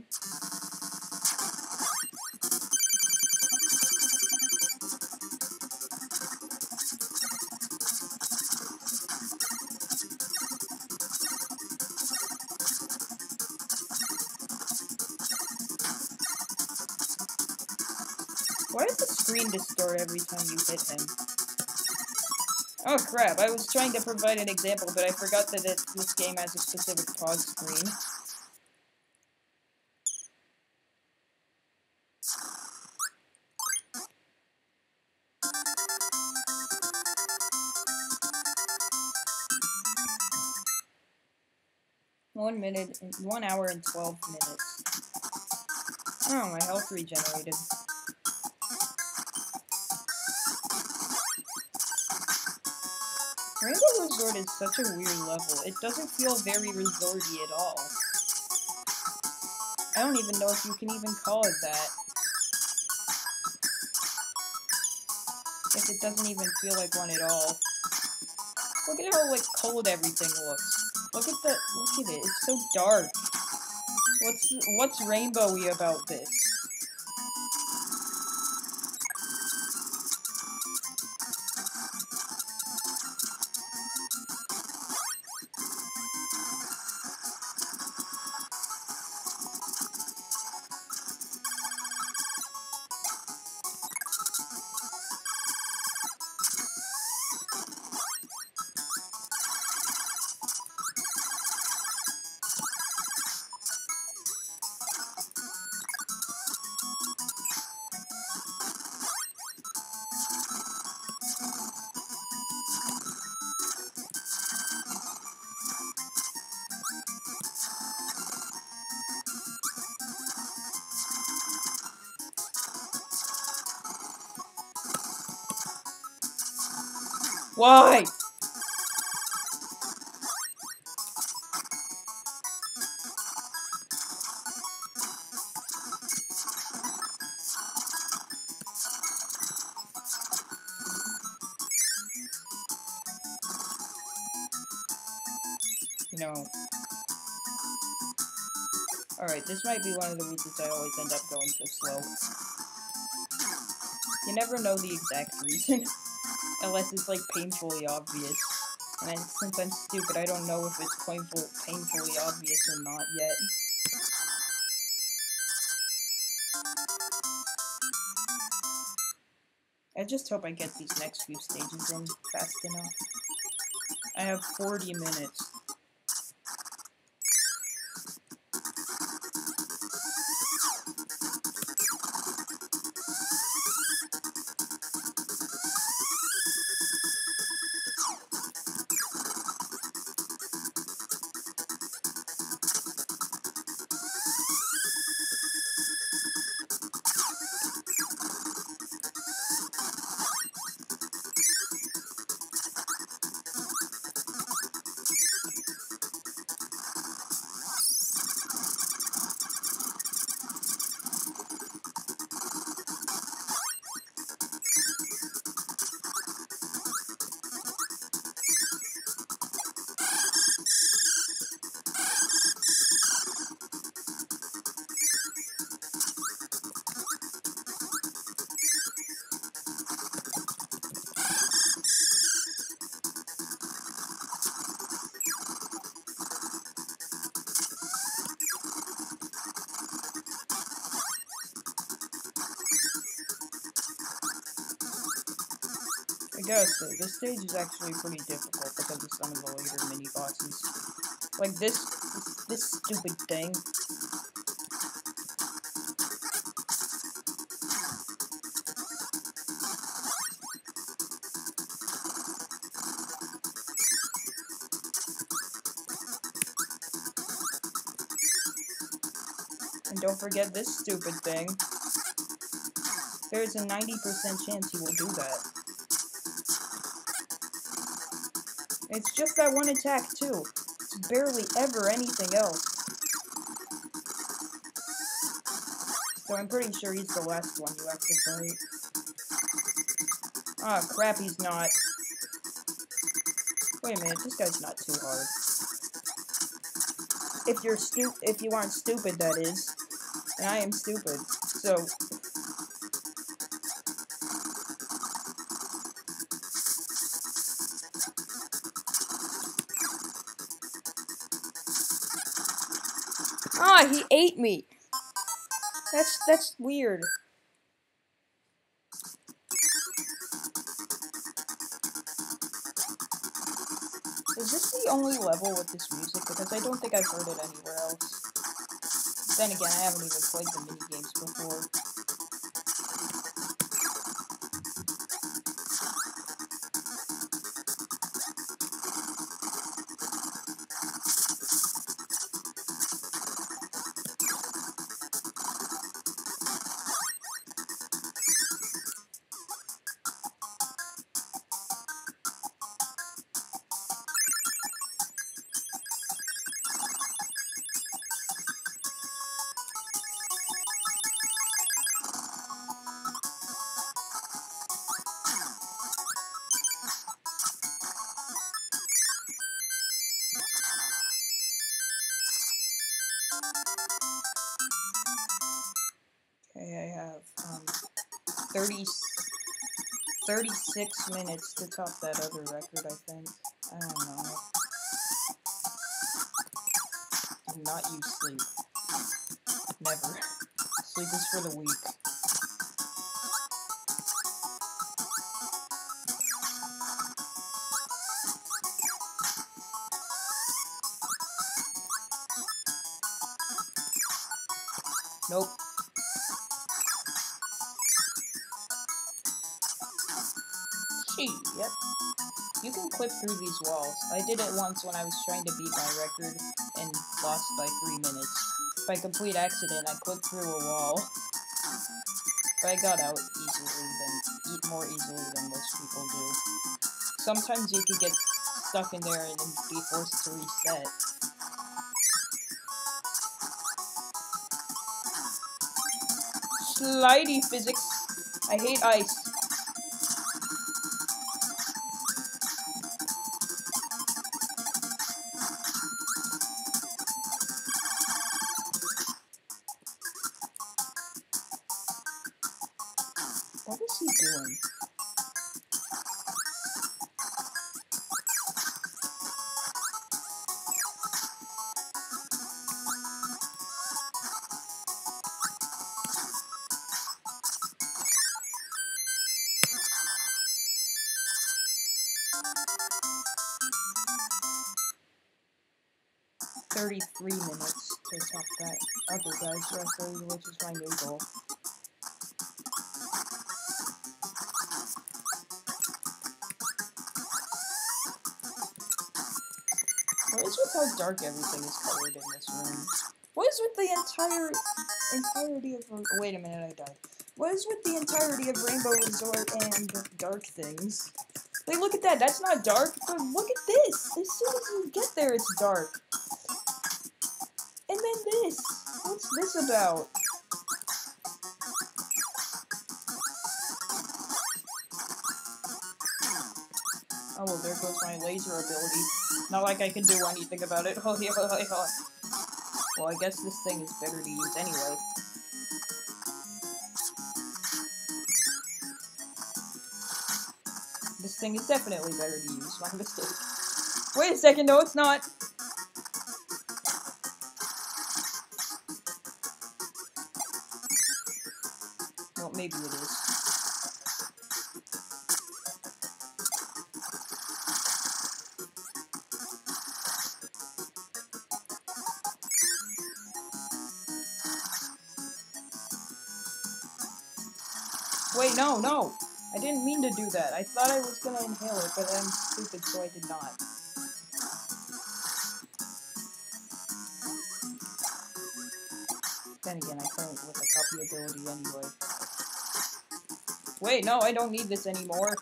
Why does the screen distort every time you hit him? Oh crap, I was trying to provide an example, but I forgot that it, this game has a specific pause screen. One minute, one hour and twelve minutes. Oh, my health regenerated. Rainbow Resort is such a weird level. It doesn't feel very resorty at all. I don't even know if you can even call it that. If it doesn't even feel like one at all. Look at how, like, cold everything looks. Look at the, look at it, it's so dark. What's, what's rainbowy about this? Why? You know. Alright, this might be one of the reasons I always end up going so slow. You never know the exact reason, unless it's like painfully obvious. And I, since I'm stupid, I don't know if it's painful, painfully obvious or not yet. I just hope I get these next few stages in fast enough. I have forty minutes. I gotta say, this stage is actually pretty difficult because of some of the later mini-bosses. Like this, this, this stupid thing. And don't forget this stupid thing. There's a ninety percent chance he will do that. It's just that one attack, too. It's barely ever anything else. So I'm pretty sure he's the last one you have to fight. Ah, oh, crap, he's not. Wait a minute, this guy's not too hard. If you're stu- if you aren't stupid, that is. And I am stupid, so... Ah, he ate me! That's, that's weird. Is this the only level with this music? Because I don't think I've heard it anywhere else. Then again, I haven't even played the minigames before. Okay, I have um, thirty, thirty-six minutes to top that other record, I think. I don't know. Do not use sleep. Never. Sleep is for the weak. Nope. Gee, yep. You can clip through these walls. I did it once when I was trying to beat my record and lost by three minutes. By complete accident, I clipped through a wall. But I got out easily, than, more easily than most people do. sometimes you could get stuck in there and then be forced to reset. Slidey physics. I hate ice. What is he doing? thirty-three minutes to top that other guy's record, which is my new goal. What is with how dark everything is colored in this room? What is with the entire entirety of wait a minute, I died. What is with the entirety of Rainbow Resort and dark things? Like, look at that, that's not dark, but look at this! As soon as you get there, it's dark. And then this! What's this about? Oh, well, there goes my laser ability. Not like I can do anything about it. Oh, yeah, oh, yeah. Well, I guess this thing is better to use anyway. This thing is definitely better to use. My mistake. Wait a second, no, it's not! Well, maybe it is. Wait, no, no! I didn't mean to do that. I thought I was gonna inhale it, but I'm stupid, so I did not. Then again, I claim it with a copy ability anyway. Wait, no, I don't need this anymore.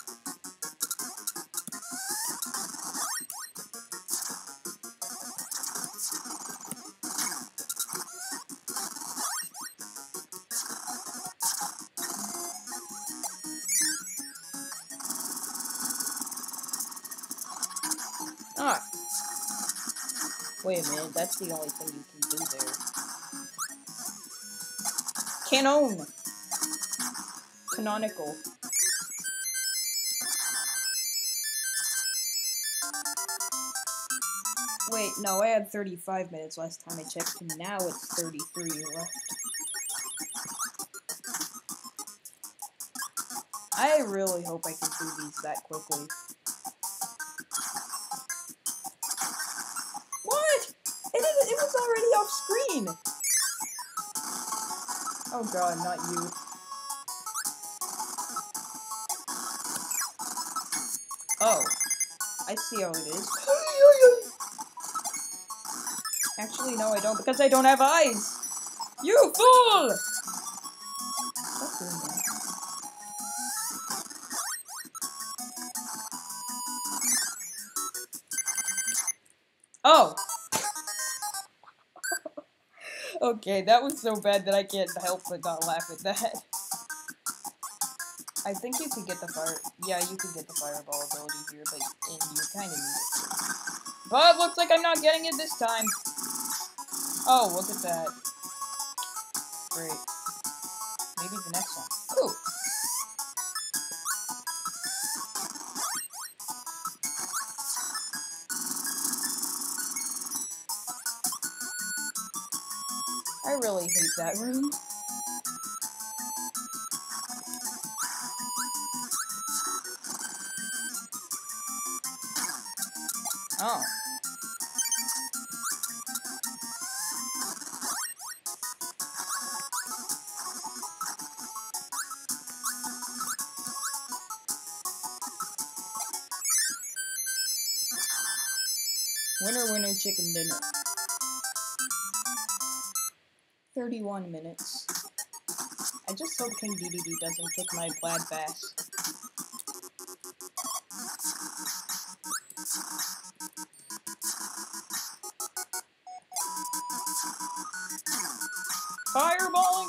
Ah. Wait a minute, that's the only thing you can do there. Canon! Canonical. Wait, no, I had thirty-five minutes last time I checked, and now it's thirty-three left. I really hope I can do these that quickly. What? It, it, it was already off screen! Oh god, not you. Oh. I see how it is. Actually, no, I don't, because I don't have eyes! You fool! Stop doing that. Oh! Okay, that was so bad that I can't help but not laugh at that. I think you could get the fire- yeah, you could get the fireball ability here, but and you kind of need it. But looks like I'm not getting it this time. Oh, look at that. Great. Maybe the next one. Ooh! I really hate that room. Oh. Winner, winner, chicken dinner. thirty-one minutes. I just hope King D D D doesn't kick my plaid bass.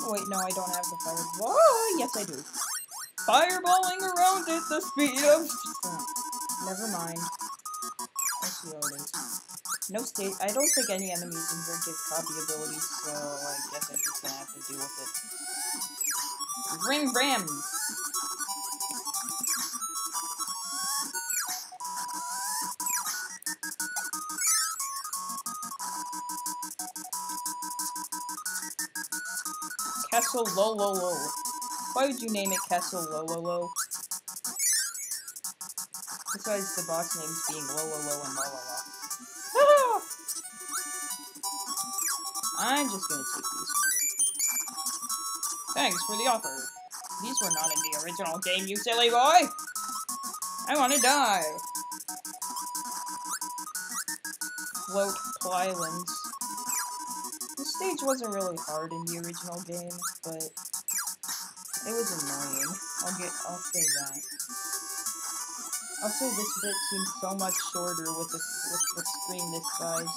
Wait, no, I don't have the fireball. Oh, yes, I do. Fireballing around at the speed of... Oh, never mind. I see how it is. No state. I don't think any enemies in here give copy abilities, so I guess I'm just gonna have to deal with it. Ring Ram! Castle Lololo. Why would you name it Castle Lololo? Besides the boss names being Lololo and Lololo. Ah! I'm just gonna take these. Thanks for the offer. These were not in the original game, you silly boy! I wanna die! Float Plylands. The stage wasn't really hard in the original game, but it was annoying. I'll get, I'll say that. I'll say this bit seems so much shorter with the, with the screen this size.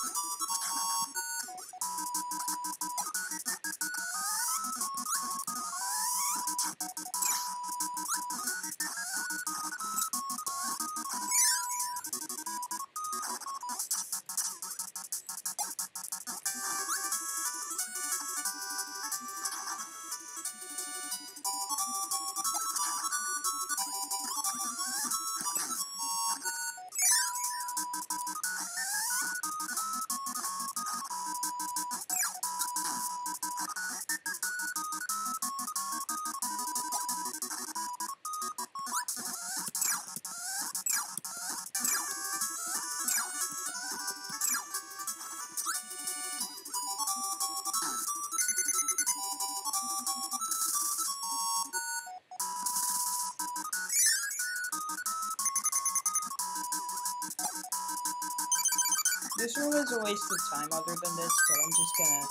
This room is a waste of time other than this, but I'm just gonna...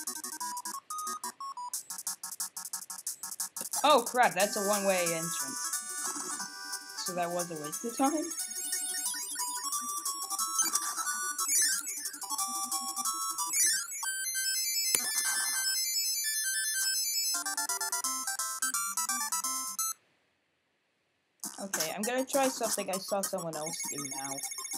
Oh crap, that's a one-way entrance. So that was a waste of time? Okay, I'm gonna try something I saw someone else do now.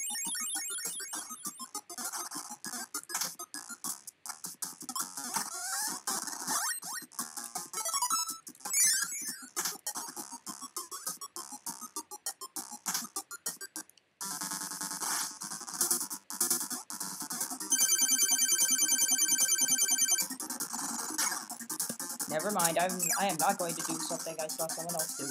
Never mind, I'm, I am not going to do something I saw someone else do.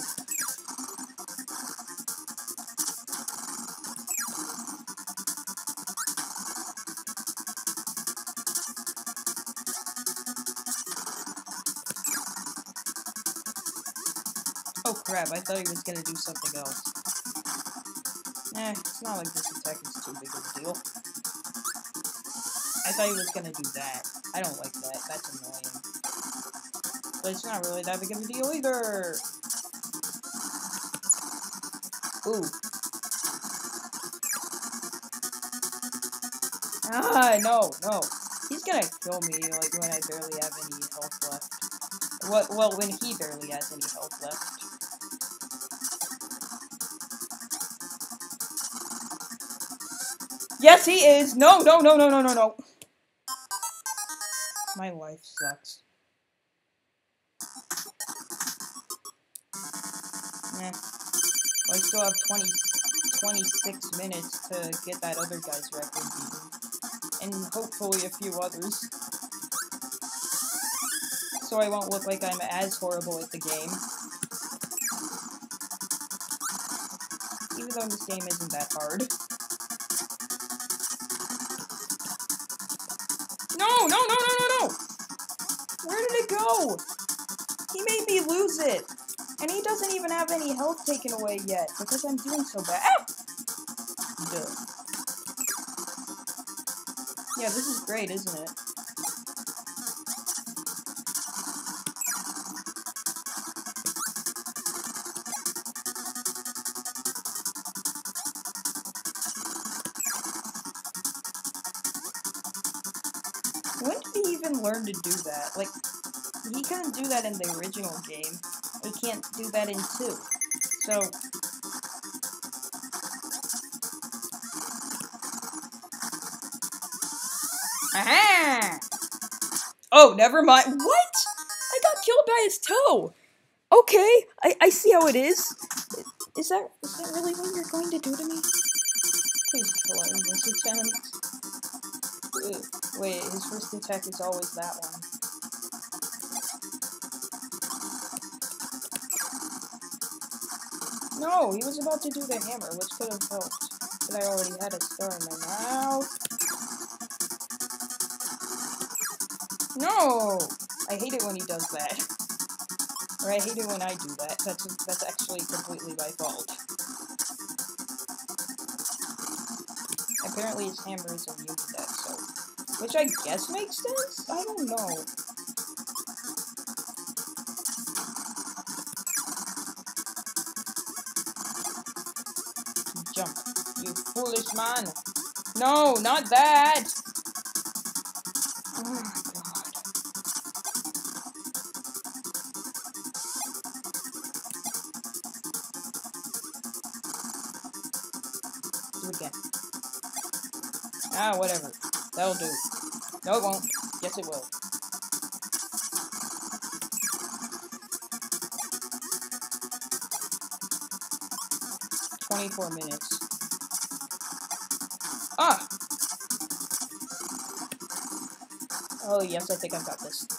Oh crap, I thought he was gonna do something else. Eh, it's not like this attack is too big of a deal. I thought he was gonna do that. I don't like that, that's annoying. But it's not really that big of a deal either! Ooh. Ah, no, no. He's gonna kill me, like, when I barely have any health left. Well, well, when he barely has any health left. Yes, he is! No, no, no, no, no, no, no! My life sucks. Eh. Well, I still have twenty, twenty-six minutes to get that other guy's record beaten. And hopefully a few others. So I won't look like I'm as horrible at the game. Even though this game isn't that hard. No, no, no, no, no, no! Where did it go? He made me lose it! And he doesn't even have any health taken away yet, because I'm doing so bad. Ah! Duh. Yeah, this is great, isn't it? When did he even learn to do that? Like, he couldn't do that in the original game. He can't do that in two. So... Aha! Oh, never mind. What? I got killed by his toe. Okay, I, I see how it is. Is that is that really what you're going to do to me? Please kill him this attempt. Uh, wait, his first attack is always that one. No, he was about to do the hammer, which could have helped. But I already had a star in my mouth. No! I hate it when he does that. Or I hate it when I do that. That's that's actually completely my fault. Apparently his hammer is immune to that, so... Which I guess makes sense? I don't know. Jump, you foolish man! No, not that! Oh my god. Do it again. Ah, whatever. That'll do. No, it won't. Yes, it will. Twenty-four minutes. Ah! Oh, yes, I think I've got this.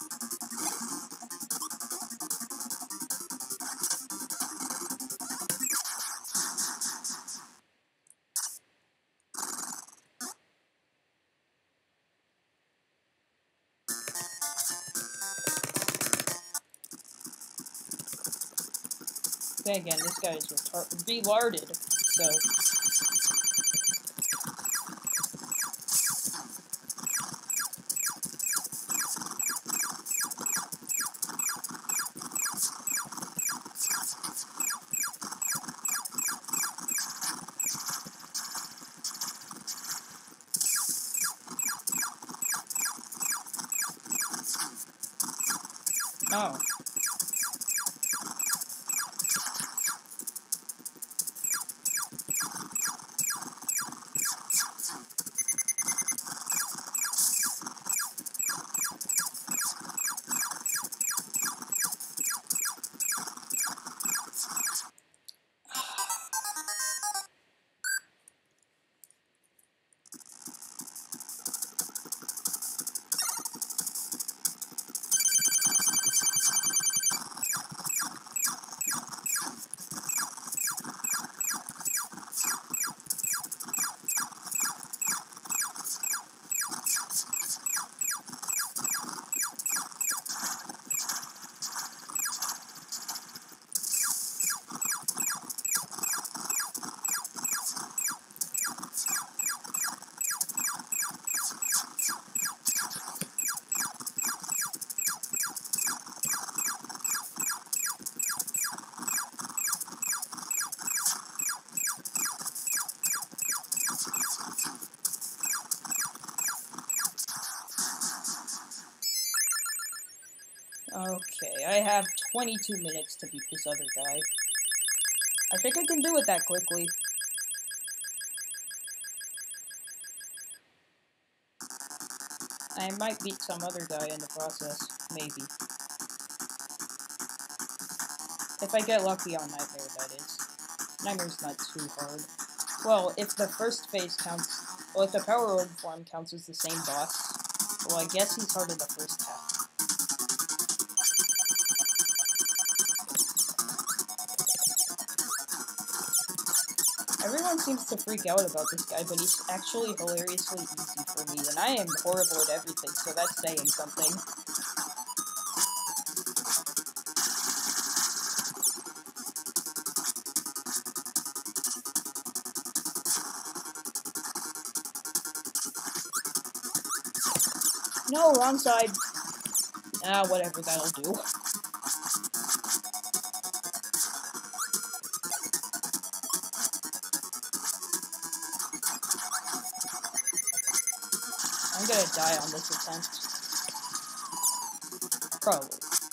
Then again, this guy is retarded, so... Oh. Okay, I have twenty-two minutes to beat this other guy. I think I can do it that quickly. I might beat some other guy in the process, maybe. If I get lucky on Nightmare, that is. Nightmare's not too hard. Well, if the first phase counts... Well, if the Power Orb form counts as the same boss, well, I guess he's hard in the first half. Everyone seems to freak out about this guy, but he's actually hilariously easy for me, and I am horrible at everything, so that's saying something. No, wrong side. Ah, whatever, that'll do. I'm gonna die on this attempt. Probably.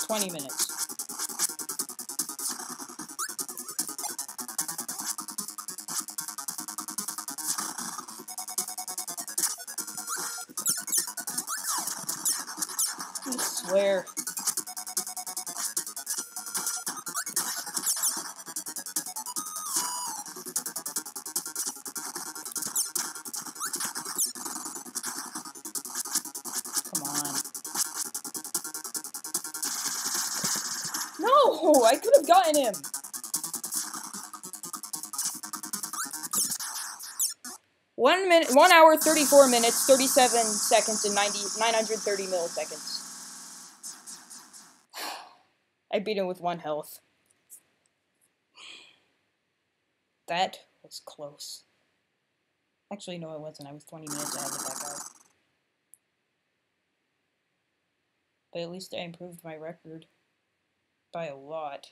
twenty minutes. I swear. Come on. No! I could have gotten him! One minute, one hour, thirty-four minutes, thirty-seven seconds, and ninety, nine hundred thirty milliseconds. I beat him with one health. That was close. Actually, no, it wasn't. I was twenty minutes ahead of that guy. But at least I improved my record by a lot.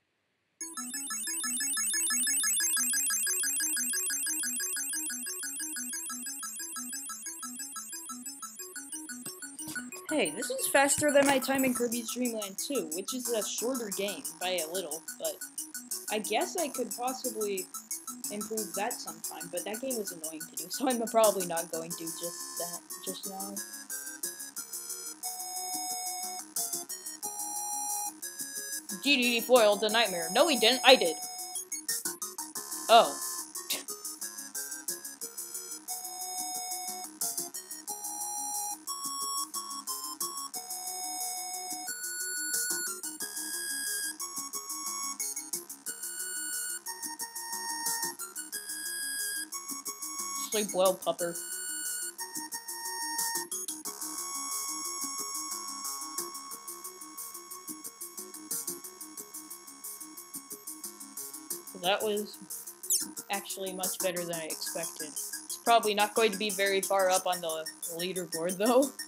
Hey, this is faster than my time in Kirby's Dream Land two, which is a shorter game by a little, but I guess I could possibly improve that sometime, but that game was annoying to do, so I'm probably not going to just that just now. G D D foiled the nightmare. No, he didn't. I did. Oh. Sleep well, pupper. That was actually much better than I expected. It's probably not going to be very far up on the leaderboard, though.